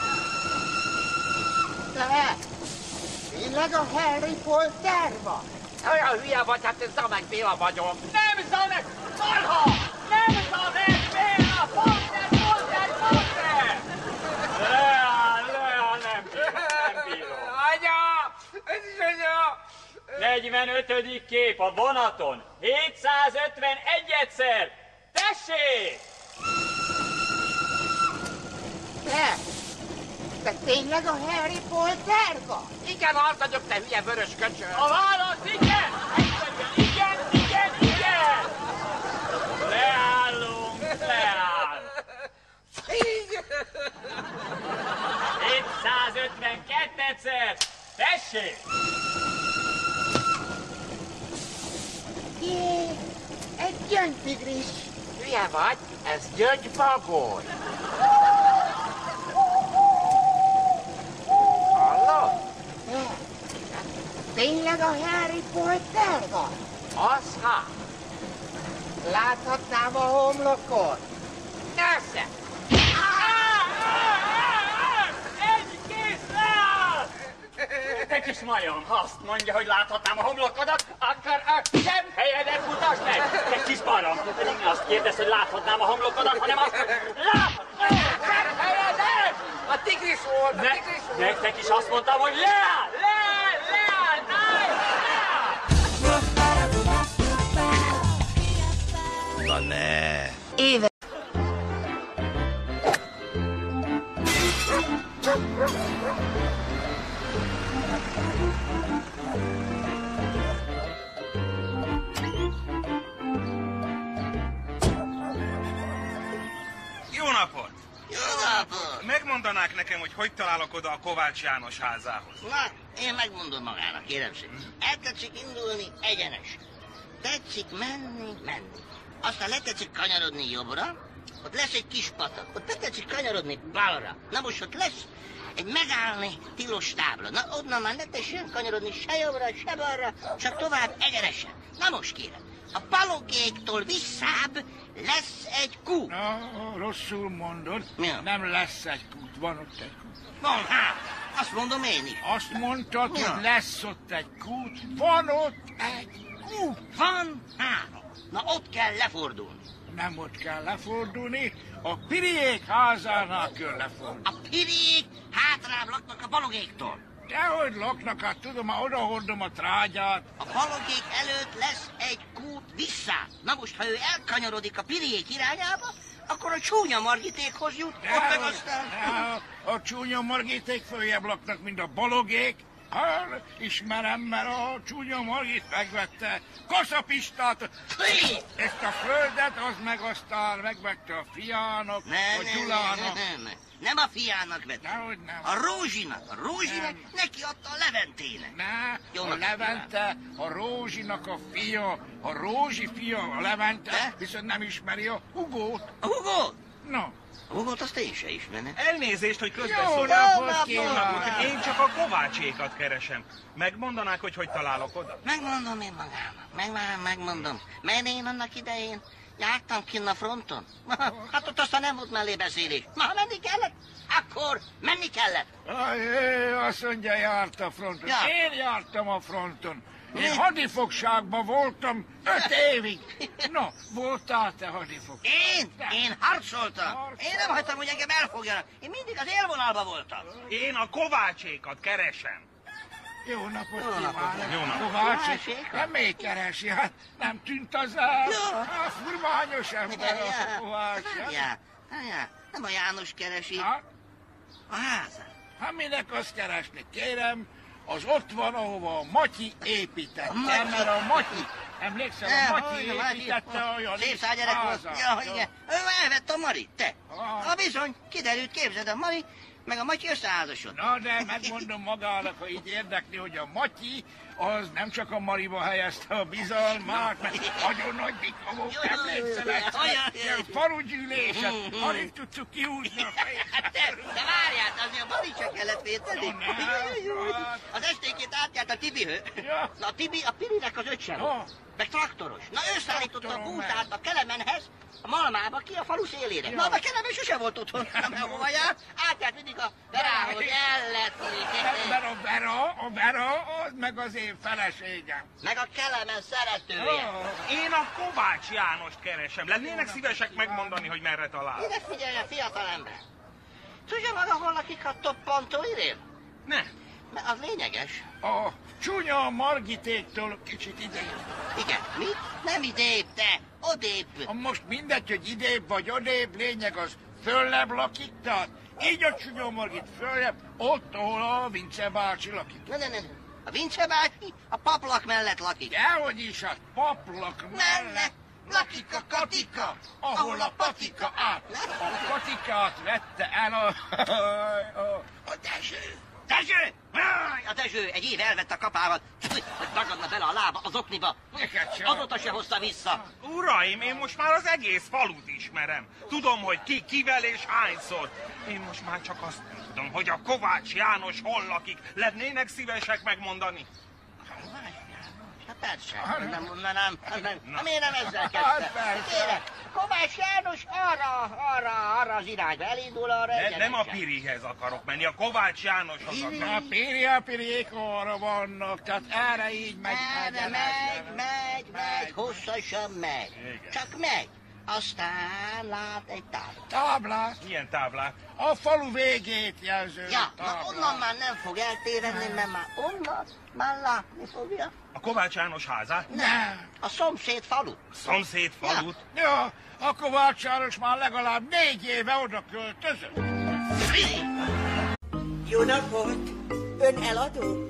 Te! Tényleg a Harry Potter van? Olyan hülye vagy, hát én Zamek Béla vagyok. Nem Zamek! Marha! Nem Zamek Béla! Potter, Potter, Potter! Leáll, leáll, nem bírom, nem bírom. Anya! Ez is anya! negyvenötödik kép a vonaton hétszázötvenegyedszer. Tessék! Te! Te tényleg a Harry Potter van? Igen, az vagyok, te hülye vörös köcsög. A válasz igen! Egyszerűen igen, igen, igen! Leállunk, leáll! hétszázötvenkettőszer. Tessék! Jé, egy gyöngytigris. Hülye vagy? Ez gyöngybagoly. Hallod? Tényleg a Harry Potter van? Az hát. Láthatnám a homlokot? Persze. Egy kész leáll! Te kis majom, ha azt mondja, hogy láthatnám a homlokodat, akkor a sem helyedet mutasd meg! Te kis barom, pedig ne azt kérdez, hogy láthatnám a homlokodat, hanem azt, hogy láthatnám a sem helyedet! A tigris volt, a ne, tigris volt. Nektek is azt mondtam, hogy leáll, leáll, leáll, leáll! Na ne! Éve. Jó napot! Jó napot! Megmondanák nekem, hogy hogy találok oda a Kovács János házához? Na, én megmondom magának, kérem szépen. El tetszik indulni egyenes. Tetszik menni, menni. Aztán letetszik kanyarodni jobbra, ott lesz egy kis patak, ott betetszik kanyarodni balra. Na most ott lesz egy megállni tilos tábla. Na onnan már ne tessék kanyarodni se jobbra, se balra, csak tovább egyenesen. Na most kérem, a Balogéktól visszább lesz egy kút. Na, rosszul mondod. Ja. Nem lesz egy kút, van ott egy kút. Van, hát, azt mondom én is. Azt mondtad, Ja. hogy lesz ott egy kút, van ott egy kút. Van három. Na ott kell lefordulni. Nem ott kell lefordulni, a Piriék házánál kell lefordulni. A Piriék hátrább laknak a Balogéktól. Dehogy laknak, hát tudom, már odahordom a trágyát. A Balogék előtt lesz egy kút vissza. Na most, ha ő elkanyarodik a Piriék irányába, akkor a Csúnya Margitékhoz jut, De, ott meg hogy- aztán... de, a Csúnya Margiték följebb laknak, mint a Balogék. Hát, ismerem, mert a Csúnya Margit megvette Kaszapistát, ezt a földet, az meg aztán megvette a fiának, Ne, a ne, ne, Gyulának. ne, ne, ne. Nem a fiának vette. Dehogy nem. A Rózsinak. A Rózsinak Nem. neki adta a Leventének. Ne, Jó a napot Levente, a Rózsinak a fia, a Rózsi fia, a Levente, De? viszont nem ismeri a Hugót. A Hugót? No. A Hugót azt én se ismerem. Elnézést, hogy Jó közbeszólok. napot Jó napot! kívánok! Én csak a Kovácsékat keresem. Megmondanák, hogy hogy találok oda? Megmondom én magának. Meg, meg, megmondom. Mert én annak idején jártam kinn a fronton. Hát ott aztán nem volt mellébeszélés. Ma, ha menni kellett, akkor menni kellett. Aj, ő azt mondja, járt a fronton. Ja. Én jártam a fronton. Én Mi? hadifogságban voltam öt évig. No, voltál te hadifogságban? Én? Én harcoltam. Én nem hagytam, hogy engem elfogjanak. Én mindig az élvonalban voltam. Én a Kovácsékat keresem. Jó napot Jó napot. kívánok! Jó napot. Kovács, Kovácsék? nem még keresi, hát nem tűnt az el. Jó. Hát furmányos ember az a Kovács. Ja, ja, nem a János keresi. Hát, A házát. hát minek azt keresni? Kérem, az ott van, ahova a Matyi építette, A Matyi. mert a Matyi, emlékszel, Ne, a Matyi hogy, Matyi. építette olyan Szép is szágyerek volt. házat. Ja, igen. Ő elvette a Marit, te. Ah. Ha bizony, kiderült, képzeld, a Mari meg a Matyi összeházasod. Na, de megmondom magának, ha így érdekli, hogy a Matyi az nem csak a Mariba helyezte a bizalmát, mert nagyon nagy bika volt, emlékszel egyszer, ilyen falugyűlésen, alig tudtuk kiúzni a fejét. De várját, azért a Mari csak kellett véteni. Az esténkét átjárt a Tibihő. Na a Tibi, a Pirinek az öccse volt. Meg traktoros. Na ő szállította a búzát a Kelemenhez, a Malmába ki a falu szélére. Na, a Kelemen sose volt otthon, nem hova járt. Átjárt mindig a Verához, elletni. Mert a Vera, a Vera, az meg az én feleségem. Meg a Kelemen szeretője. Én a Kovács Jánost keresem. Lennének szívesek megmondani, hogy merre talál? Ide figyeljen, fiatalember. Tudja maga, hol lakik a toppantó idén? Nem. Mert az lényeges. A csúnya Margitéktől kicsit idejebb. Igen, mi? Nem idébb, de odébb. Most mindegy, hogy idébb vagy odébb, lényeg az föllebb lakik, tehát így a csúnya Margit föllebb, ott, ahol a Vince bácsi lakik. Ne, ne, ne. A Vince bácsi a paplak mellett lakik. Dehogy is, a paplak mellett lakik a Katika, ahol a patika át. A Katikát vette el a... a, a Dezső. Dezső! A Dezső egy év elvette a kapával, hogy dagadna bele a lába az okniba. Azóta se hozta vissza. Uraim, én most már az egész falut ismerem. Tudom, hogy ki, kivel és hányszor. Én most már csak azt nem tudom, hogy a Kovács János hol lakik. Lennének szívesek megmondani? Hát persze, nem mondanám. Hát miért nem ezzel kezdte? Kérek, Kovács János arra, arra, arra az irányba elindul, arra ne, nem a Pirihez akarok menni, a Kovács Jánoshoz akarok. A Piri, a Piriék arra vannak, tehát erre így megy. Erre megy, megy, megy, hosszasan megy. Igen. Csak megy. Aztán lát egy táblát. Táblát? Milyen táblát? A falu végét jelző ja, táblát. Na onnan már nem fog eltévedni, mert már onnan már látni fogja. A Kovács János házát? Nem. A szomszéd falu. A szomszéd falut? Ja, ja, a Kovács János már legalább négy éve oda költözött. Jó napot! Ön eladó?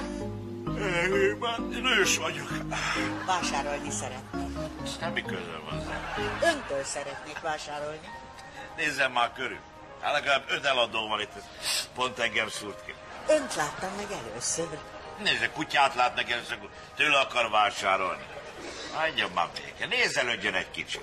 Én ős vagyok. Vásárolni szeretnék. Semmi közöm hozzá. Öntől szeretnék vásárolni. Nézzem már körül. Hát legalább öt eladó van itt, ez pont engem szúrt ki. Önt láttam meg először. Nézze, kutyát lát nekem, tőle akar vásárolni. Adjon már béke, nézelődjön egy kicsit.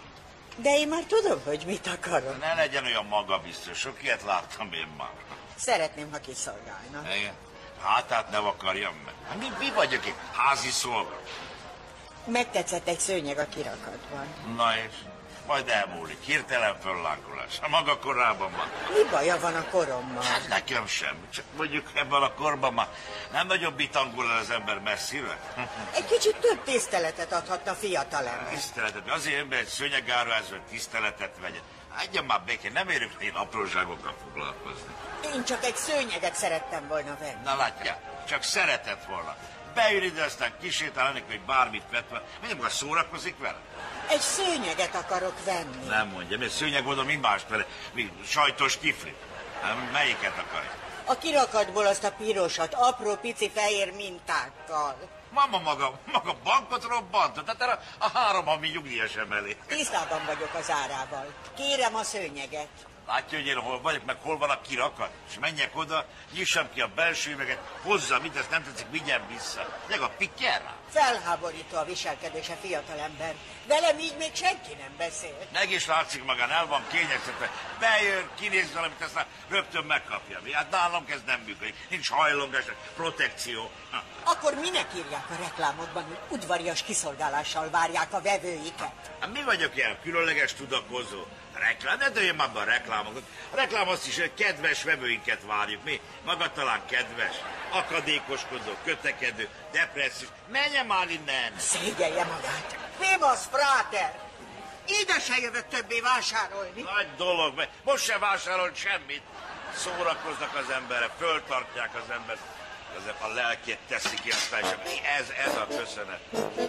De én már tudom, hogy mit akarok. Ne legyen olyan magabiztos, sok ilyet láttam én már. Szeretném, ha kiszolgálna. Igen? Hátát ne vakarjam meg. Mi, mi vagyok én? Házi szolga. Megtetszett egy szőnyeg a kirakatban. Na és? Majd elmúlik. Hirtelen föllánkolás. A maga korában van. Mi baja van a korommal? Hát nekem sem. Csak mondjuk ebben a korban már nem nagyon bitangol el az ember messzire. Egy kicsit több tiszteletet adhatna fiatalember. Tiszteletet? Azért ember egy szőnyegáruházba, hogy tiszteletet vegyen. Adjon már békén, nem érünk én apróságokkal foglalkozni. Én csak egy szőnyeget szerettem volna venni. Na látják, csak szeretett volna. Beül ide, aztán kisétálni, hogy bármit vett volna. Miért maga szórakozik vele? Egy szőnyeget akarok venni. Nem mondja, mert szőnyeg oda mind más vele. Mi sajtos kifli. Nem, melyiket akarja? A kirakatból azt a pirosat, apró pici fehér mintákkal. Mama maga, maga bankot robbantott, tehát erre a három havi nyugdíjas emelé. Tisztában vagyok az árával. Kérem a szőnyeget. Látja, hogy én hol vagyok, meg hol van a kirakat? És menjek oda, nyissam ki a belső üveget, hozza, mindezt nem tetszik, vigyen vissza. Meg a pikjerrá. Felháborító a viselkedése, fiatalember. Velem így még senki nem beszél. Meg is látszik magán, el van kényeztetve. Bejön, kinéz valamit, aztán rögtön megkapja. Hát nálam ez nem működik. Nincs hajlongás, protekció. Ha. Akkor minek írják a reklámokban, hogy udvarias kiszolgálással várják a vevőiket? Hát mi vagyok ilyen különleges tudakozó? Reklám, ne dőljön már be a reklámokat. A reklám azt is, hogy kedves vevőinket várjuk. Mi? Maga talán kedves, akadékoskodó, kötekedő, depressziós. Menjen már innen! Szégyelje magát! Vimas frater! Ide se jövök többé vásárolni. Nagy dolog, mert most se vásárolt semmit. Szórakoznak az emberek, föltartják az embert. Azért a lelkét teszi ki, aztán sem. Ez, ez a köszönet.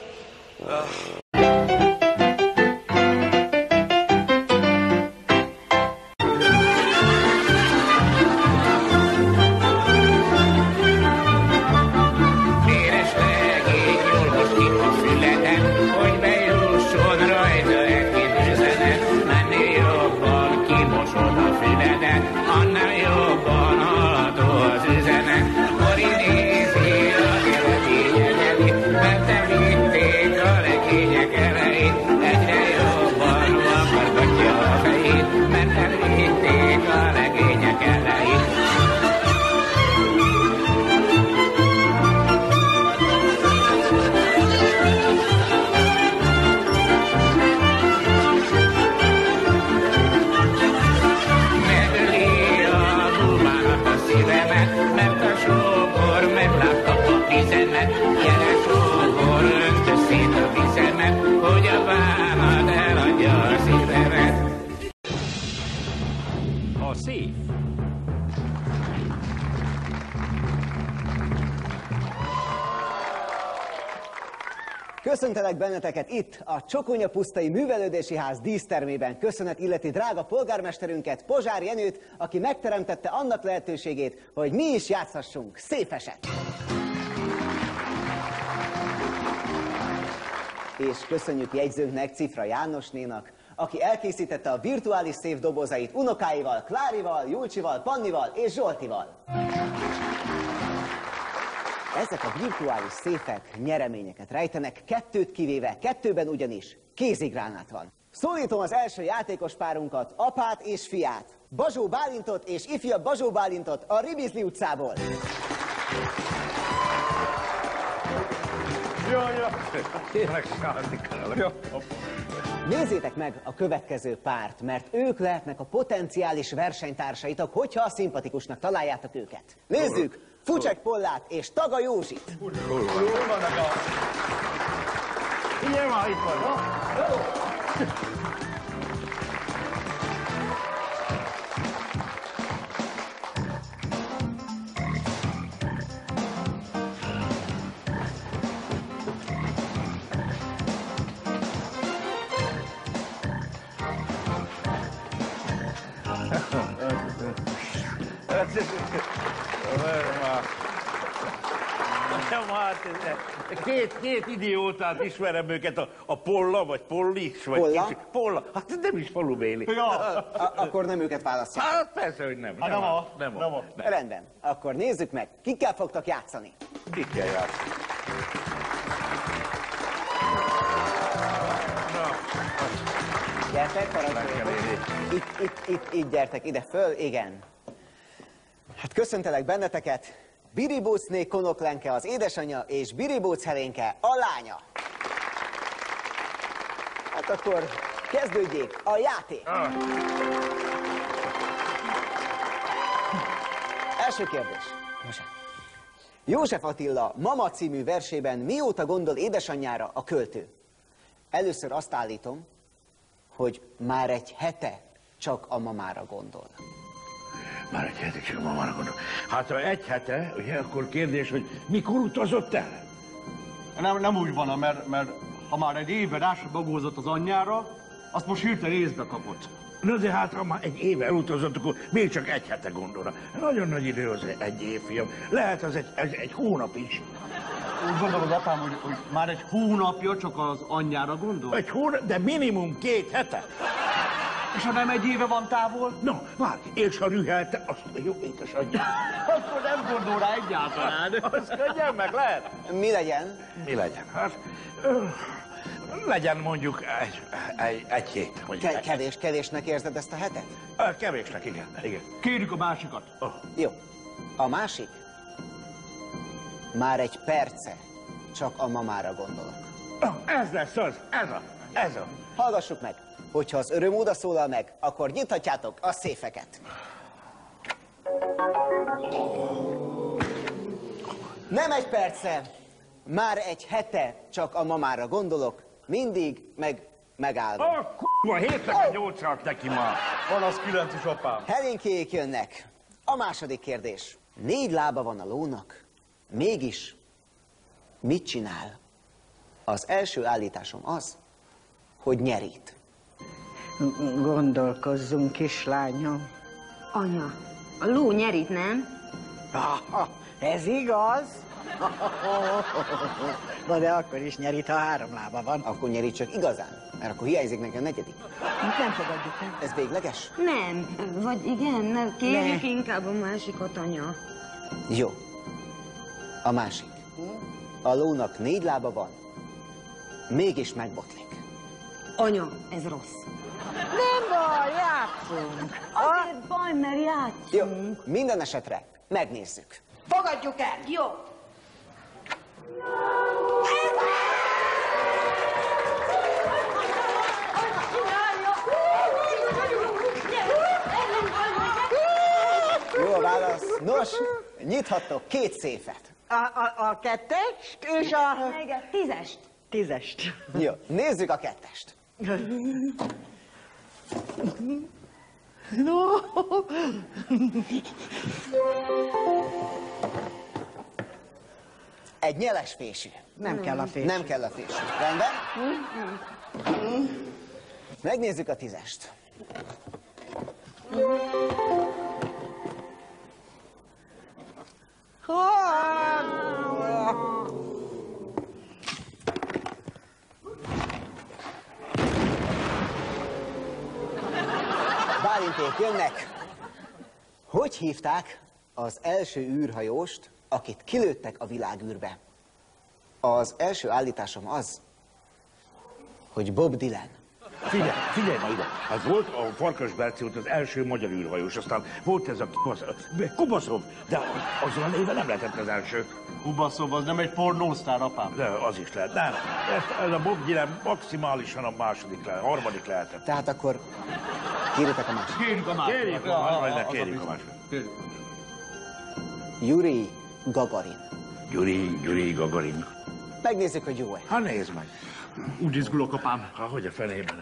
Ah. Annál jobban adó az üzenet, Mori nézi a keleti szép. Köszöntelek benneteket itt, a Csokonya pusztai művelődési ház dísztermében. Köszönet illeti drága polgármesterünket, Pozsár Jenőt, aki megteremtette annak lehetőségét, hogy mi is játszhassunk széfeset. És köszönjük jegyzőnknek, Cifra Jánosnénak, aki elkészítette a virtuális széf dobozait unokáival, Klárival, Julcsival, Pannival és Zsoltival. Ezek a virtuális széfek nyereményeket rejtenek, kettőt kivéve, kettőben ugyanis kézigránát van. Szólítom az első játékos párunkat, apát és fiát, Bazsó Bálintot és ifjabb Bazsó Bálintot a Ribizli utcából. Jaj, jaj, tényleg szándékkal. Jó. Nézzétek meg a következő párt, mert ők lehetnek a potenciális versenytársaitok, hogyha a szimpatikusnak találjátok őket. Nézzük! Fucsek Pollát és Taga Józsit. Hol vannak a... Figyelj már, itt van. Két, két idiótát ismerem őket, a, a Polla, vagy Pollis, vagy Polla? Kis, Polla. Hát nem is falubéli. Ja. A- akkor nem őket választják. Hát persze, hogy nem. Hát nem, nem a, a- nem, a, nem a- Rendben, akkor nézzük meg, kikkel fogtok játszani. Kikkel játszani? Gyertek, parancsoljatok. Itt, itt, itt, itt gyertek ide föl, igen. Hát köszöntelek benneteket. Biribócné Konoklenke az édesanyja, és Biribóc Helénke a lánya. Hát akkor kezdődjék a játék. Ah. Első kérdés. József Attila Mama című versében mióta gondol édesanyjára a költő? Először azt állítom, hogy már egy hete csak a mamára gondol. Már egy hete csak a mamára gondol. Hát ha egy hete, ugye, akkor kérdés, hogy mikor utazott el? Nem, nem úgy van, mert, mert ha már egy éve rá sem bagózott az anyjára, azt most hirtelen észbe kapott. Na de hát, ha már egy éve elutazott, akkor még csak egy hete gondolna. Nagyon nagy idő az egy év, fiam. Lehet az egy, egy, egy hónap is. Úgy gondolod, apám, hogy, hogy már egy hónapja csak az anyjára gondol? Egy hónap, de minimum két hete. És ha nem egy éve van távol? No, várj, és ha rühelte, azt mondja, jó édesanyja. Akkor nem gondol rá egyáltalán. Az könnyen meg lehet. Mi legyen? Mi legyen? Hát, ö, legyen mondjuk egy, egy, egy hét. Mondjuk Ke- egy kevés, kevésnek érzed ezt a hetet? Ö, Kevésnek, igen. igen. Kérjük a másikat. Oh. Jó. A másik? Már egy perce csak a mamára gondolok. Oh, ez lesz az, ez a, ez a. Hallgassuk meg. Hogyha az öröm oda szólal meg, akkor nyithatjátok a széfeket. Nem egy perce, már egy hete csak a mamára gondolok, mindig meg megállva. A k***va, hétnek a nyolcak neki már. Van az kilenc is, apám. Helénkéjék jönnek. A második kérdés. Négy lába van a lónak, mégis mit csinál? Az első állításom az, hogy nyerít. Gondolkozzunk, kislányom. Anya, a ló nyerít, nem? Ah, ez igaz? Na de akkor is nyerít, ha három lába van. Akkor nyerít csak igazán, mert akkor hiányzik neki a negyedik. Nem fogadjuk el. Ez végleges? Nem, vagy igen, nem. Kérjük Ne. inkább a másikat, anya. Jó. A másik. A lónak négy lába van, mégis megbotlik. Anya, ez rossz. Nem baj, játszunk. Azért baj, mert játszunk. Jó, minden esetre megnézzük. Fogadjuk el. Jó. Jó a válasz. Nos, nyithattok két széfet. A, a, a kettest és a... Igen, tízest. Tízest. Jó, nézzük a kettest. No. Egy nyeles fésű. Nem kell a fésű. Nem kell a fésű. Rendben? Megnézzük a tízest. Bálinték jönnek. Hogy hívták az első űrhajóst, akit kilőttek a világűrbe? Az első állításom az, hogy Bob Dylan. Figyelj, figyelj ma ide! Hát volt a Farkas Berci volt az első magyar űrhajós, aztán volt ez a Kubaszov, de azon a néven nem lehetett az első. Kubaszov az nem egy pornósztár, apám? De az is lehet. Nem, ez, ez a Bob Dylan maximálisan a második lehet, harmadik lehetett. Tehát akkor kérjétek a másikat. Kérjük a másikat. Kérjük a másikat. Kérjük a másikat. Yuri Gagarin. Gyuri, Gyuri Gagarin. Megnézzük, hogy jó-e. Ha nézd meg. Úgy izgulok, apám. Ha, hogy a fenében.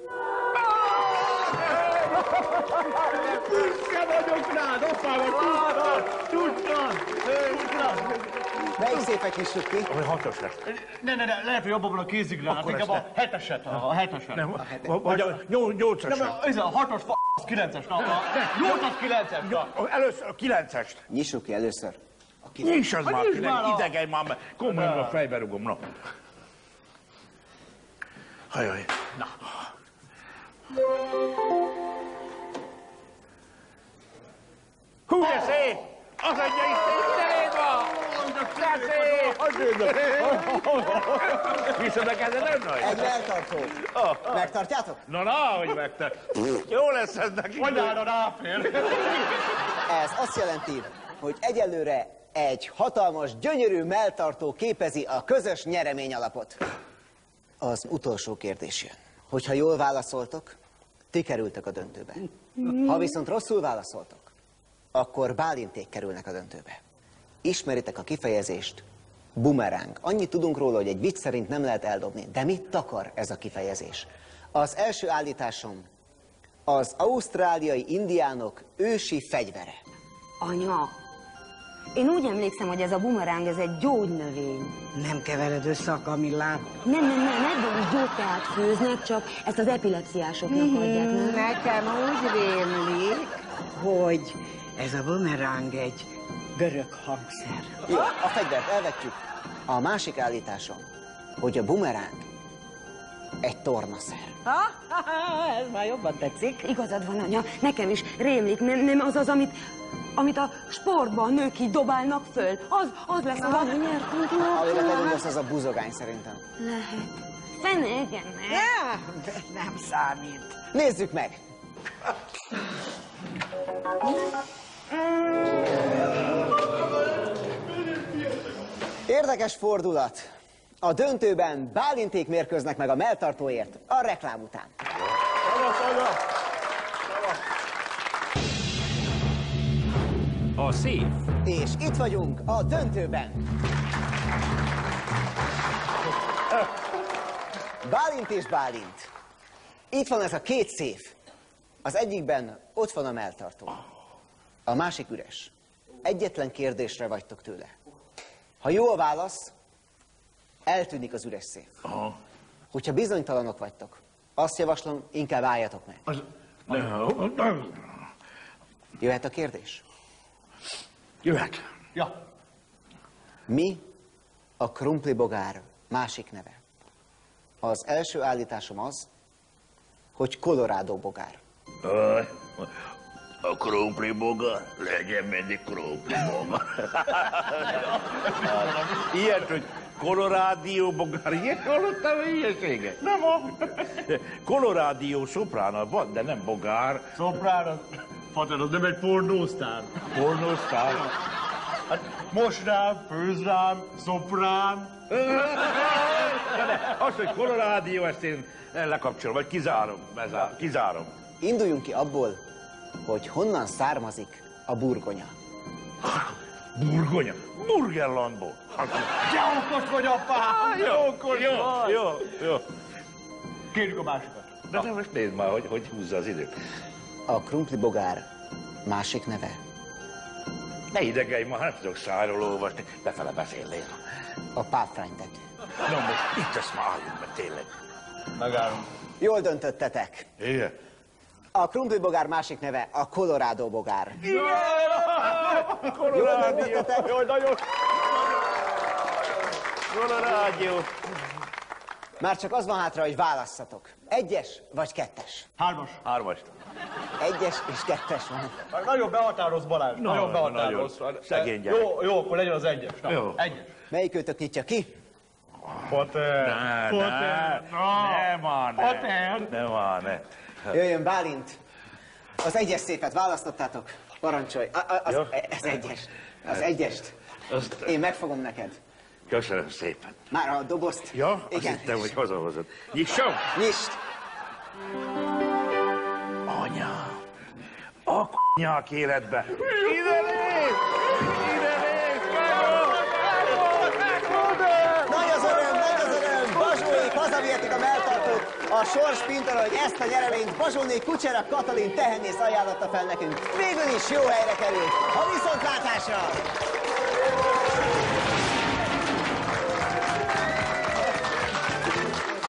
Büszke vagyok rád, apám, tudtam, tudtam, tudtam. Melyik szépet nyissuk ki? Hogy hatos lesz. Ne, ne, ne, lehet, hogy abban van a kézigránát, inkább a heteset, a heteset. Nem, vagy a nyolcas. Nem, ez a hatos, f***, az kilences, na, a nyolcas, kilences, na. Először a kilencest. Nyissuk ki először. Nyissad már, nyisd már a- idegej már, mert komolyan a fejbe rugom, no. Hajaj. Na. Hú, de szép! Az adja Isten, mindenéd van! De szép! Viszont a kezed nem nagy? Egy melltartó. Megtartjátok? Na, na, hogy megte. Jó lesz ez neki. Anyára ráfér. Ez azt jelenti, hogy egyelőre egy hatalmas, gyönyörű melltartó képezi a közös nyeremény alapot. Az utolsó kérdés jön. Hogyha jól válaszoltok, ti kerültek a döntőbe. Ha viszont rosszul válaszoltok, akkor Bálinték kerülnek a döntőbe. Ismeritek a kifejezést? Bumeráng. Annyit tudunk róla, hogy egy vicc szerint nem lehet eldobni. De mit takar ez a kifejezés? Az első állításom az ausztráliai indiánok ősi fegyvere. Anya, én úgy emlékszem, hogy ez a bumeráng, ez egy gyógynövény. Nem kevered össze a kamillát. Nem, nem, nem, ebből is gyógyteát főznek, csak ezt az epilepsziásoknak adják, nem? Nekem úgy rémlik, hogy ez a bumeráng egy görög hangszer. Jó, a fegyvert elvetjük. A másik állításom, hogy a bumeráng egy tornaszer. Ha, ha, ha, ez már jobban tetszik. Igazad van, anya, nekem is rémlik, nem, nem az az, amit, amit a sportban a nők így dobálnak föl. Az, az lesz az, ami nyertünk. Amire te gondolsz, az a buzogány szerintem. Lehet. Fenegen meg. Nem, nem számít. Nézzük meg! Érdekes fordulat. A döntőben Bálinték mérkőznek meg a melltartóért a reklám után. A szív. És itt vagyunk a döntőben. Bálint és Bálint. Itt van ez a két széf. Az egyikben ott van a melltartó. A másik üres. Egyetlen kérdésre vagytok tőle. Ha jó a válasz, eltűnik az üres széf. Aha. Hogyha bizonytalanok vagytok, azt javaslom, inkább álljatok meg. Az... Ne, Jöhet a kérdés? Jöhet. Ja. Mi a krumplibogár másik neve? Az első állításom az, hogy Colorado bogár. Aj, a krumplibogár, legyen mindig krumplibogár. Ilyet, hogy Colorado bogár, ilyet hallottam, hogy ilyeséget? Nem a... Colorado szoprán van, de nem bogár. Szoprán, az... Fater, az nem egy pornósztár. Pornósztár? Hát most rám, főz rám, szoprán. De az, hogy Colorado, ezt én lekapcsolom, vagy kizárom, bezár, kizárom. Induljunk ki abból, hogy honnan származik a burgonya. Burgonya? Burgenlandból. De okos vagy, apám! Jó, okos jó, vagy. jó, jó. Kérjük a másikat. De nem most nézd már, hogy, hogy húzza az időt. A krumplibogár másik neve? Ne idegelj, ma nem tudok szájról olvasni. Befele beszélnél. A páfránytető. No, most itt ezt már álljunk meg, tényleg. Megállunk. Jól döntöttetek. Igen. A krumplibogár másik neve a Colorado bogár. Igen! Jól döntöttetek. Jól, nagyon. Colorado. Már csak az van hátra, hogy válasszatok. Egyes vagy kettes? Hármas. Hármas. Egyes és kettes van. Nagyon behatároz Balázs, Na, nagyon behatároz. nagyon. Szegény gyerek. Jó, jó, akkor legyen az egyes. Na, Jó. Egyes. Melyikőtök nyitja ki? Potter. Ne, Potter. ne, ne, már ne. Potter. Ne, már ne. Jöjjön Bálint. Az egyes szépet választottátok. Parancsolj. A, a, az, Jó. az egyes. Az egyest. Azt... Én megfogom neked. Köszönöm szépen. Már a dobozt? Ja, azt igen. hittem, hogy hazahozod. Nyissam! Nyisd! Anya! A k***nyák életbe! Ide néz! Ide néz! Nagy az öröm, nagy az öröm! Bazsóék hazavihetik a melltartót. A sors pintora, hogy ezt a nyereményt Bazsóné Kucsera Katalin tehenész ajánlotta fel nekünk. Végül is jó helyre került. A viszontlátásra!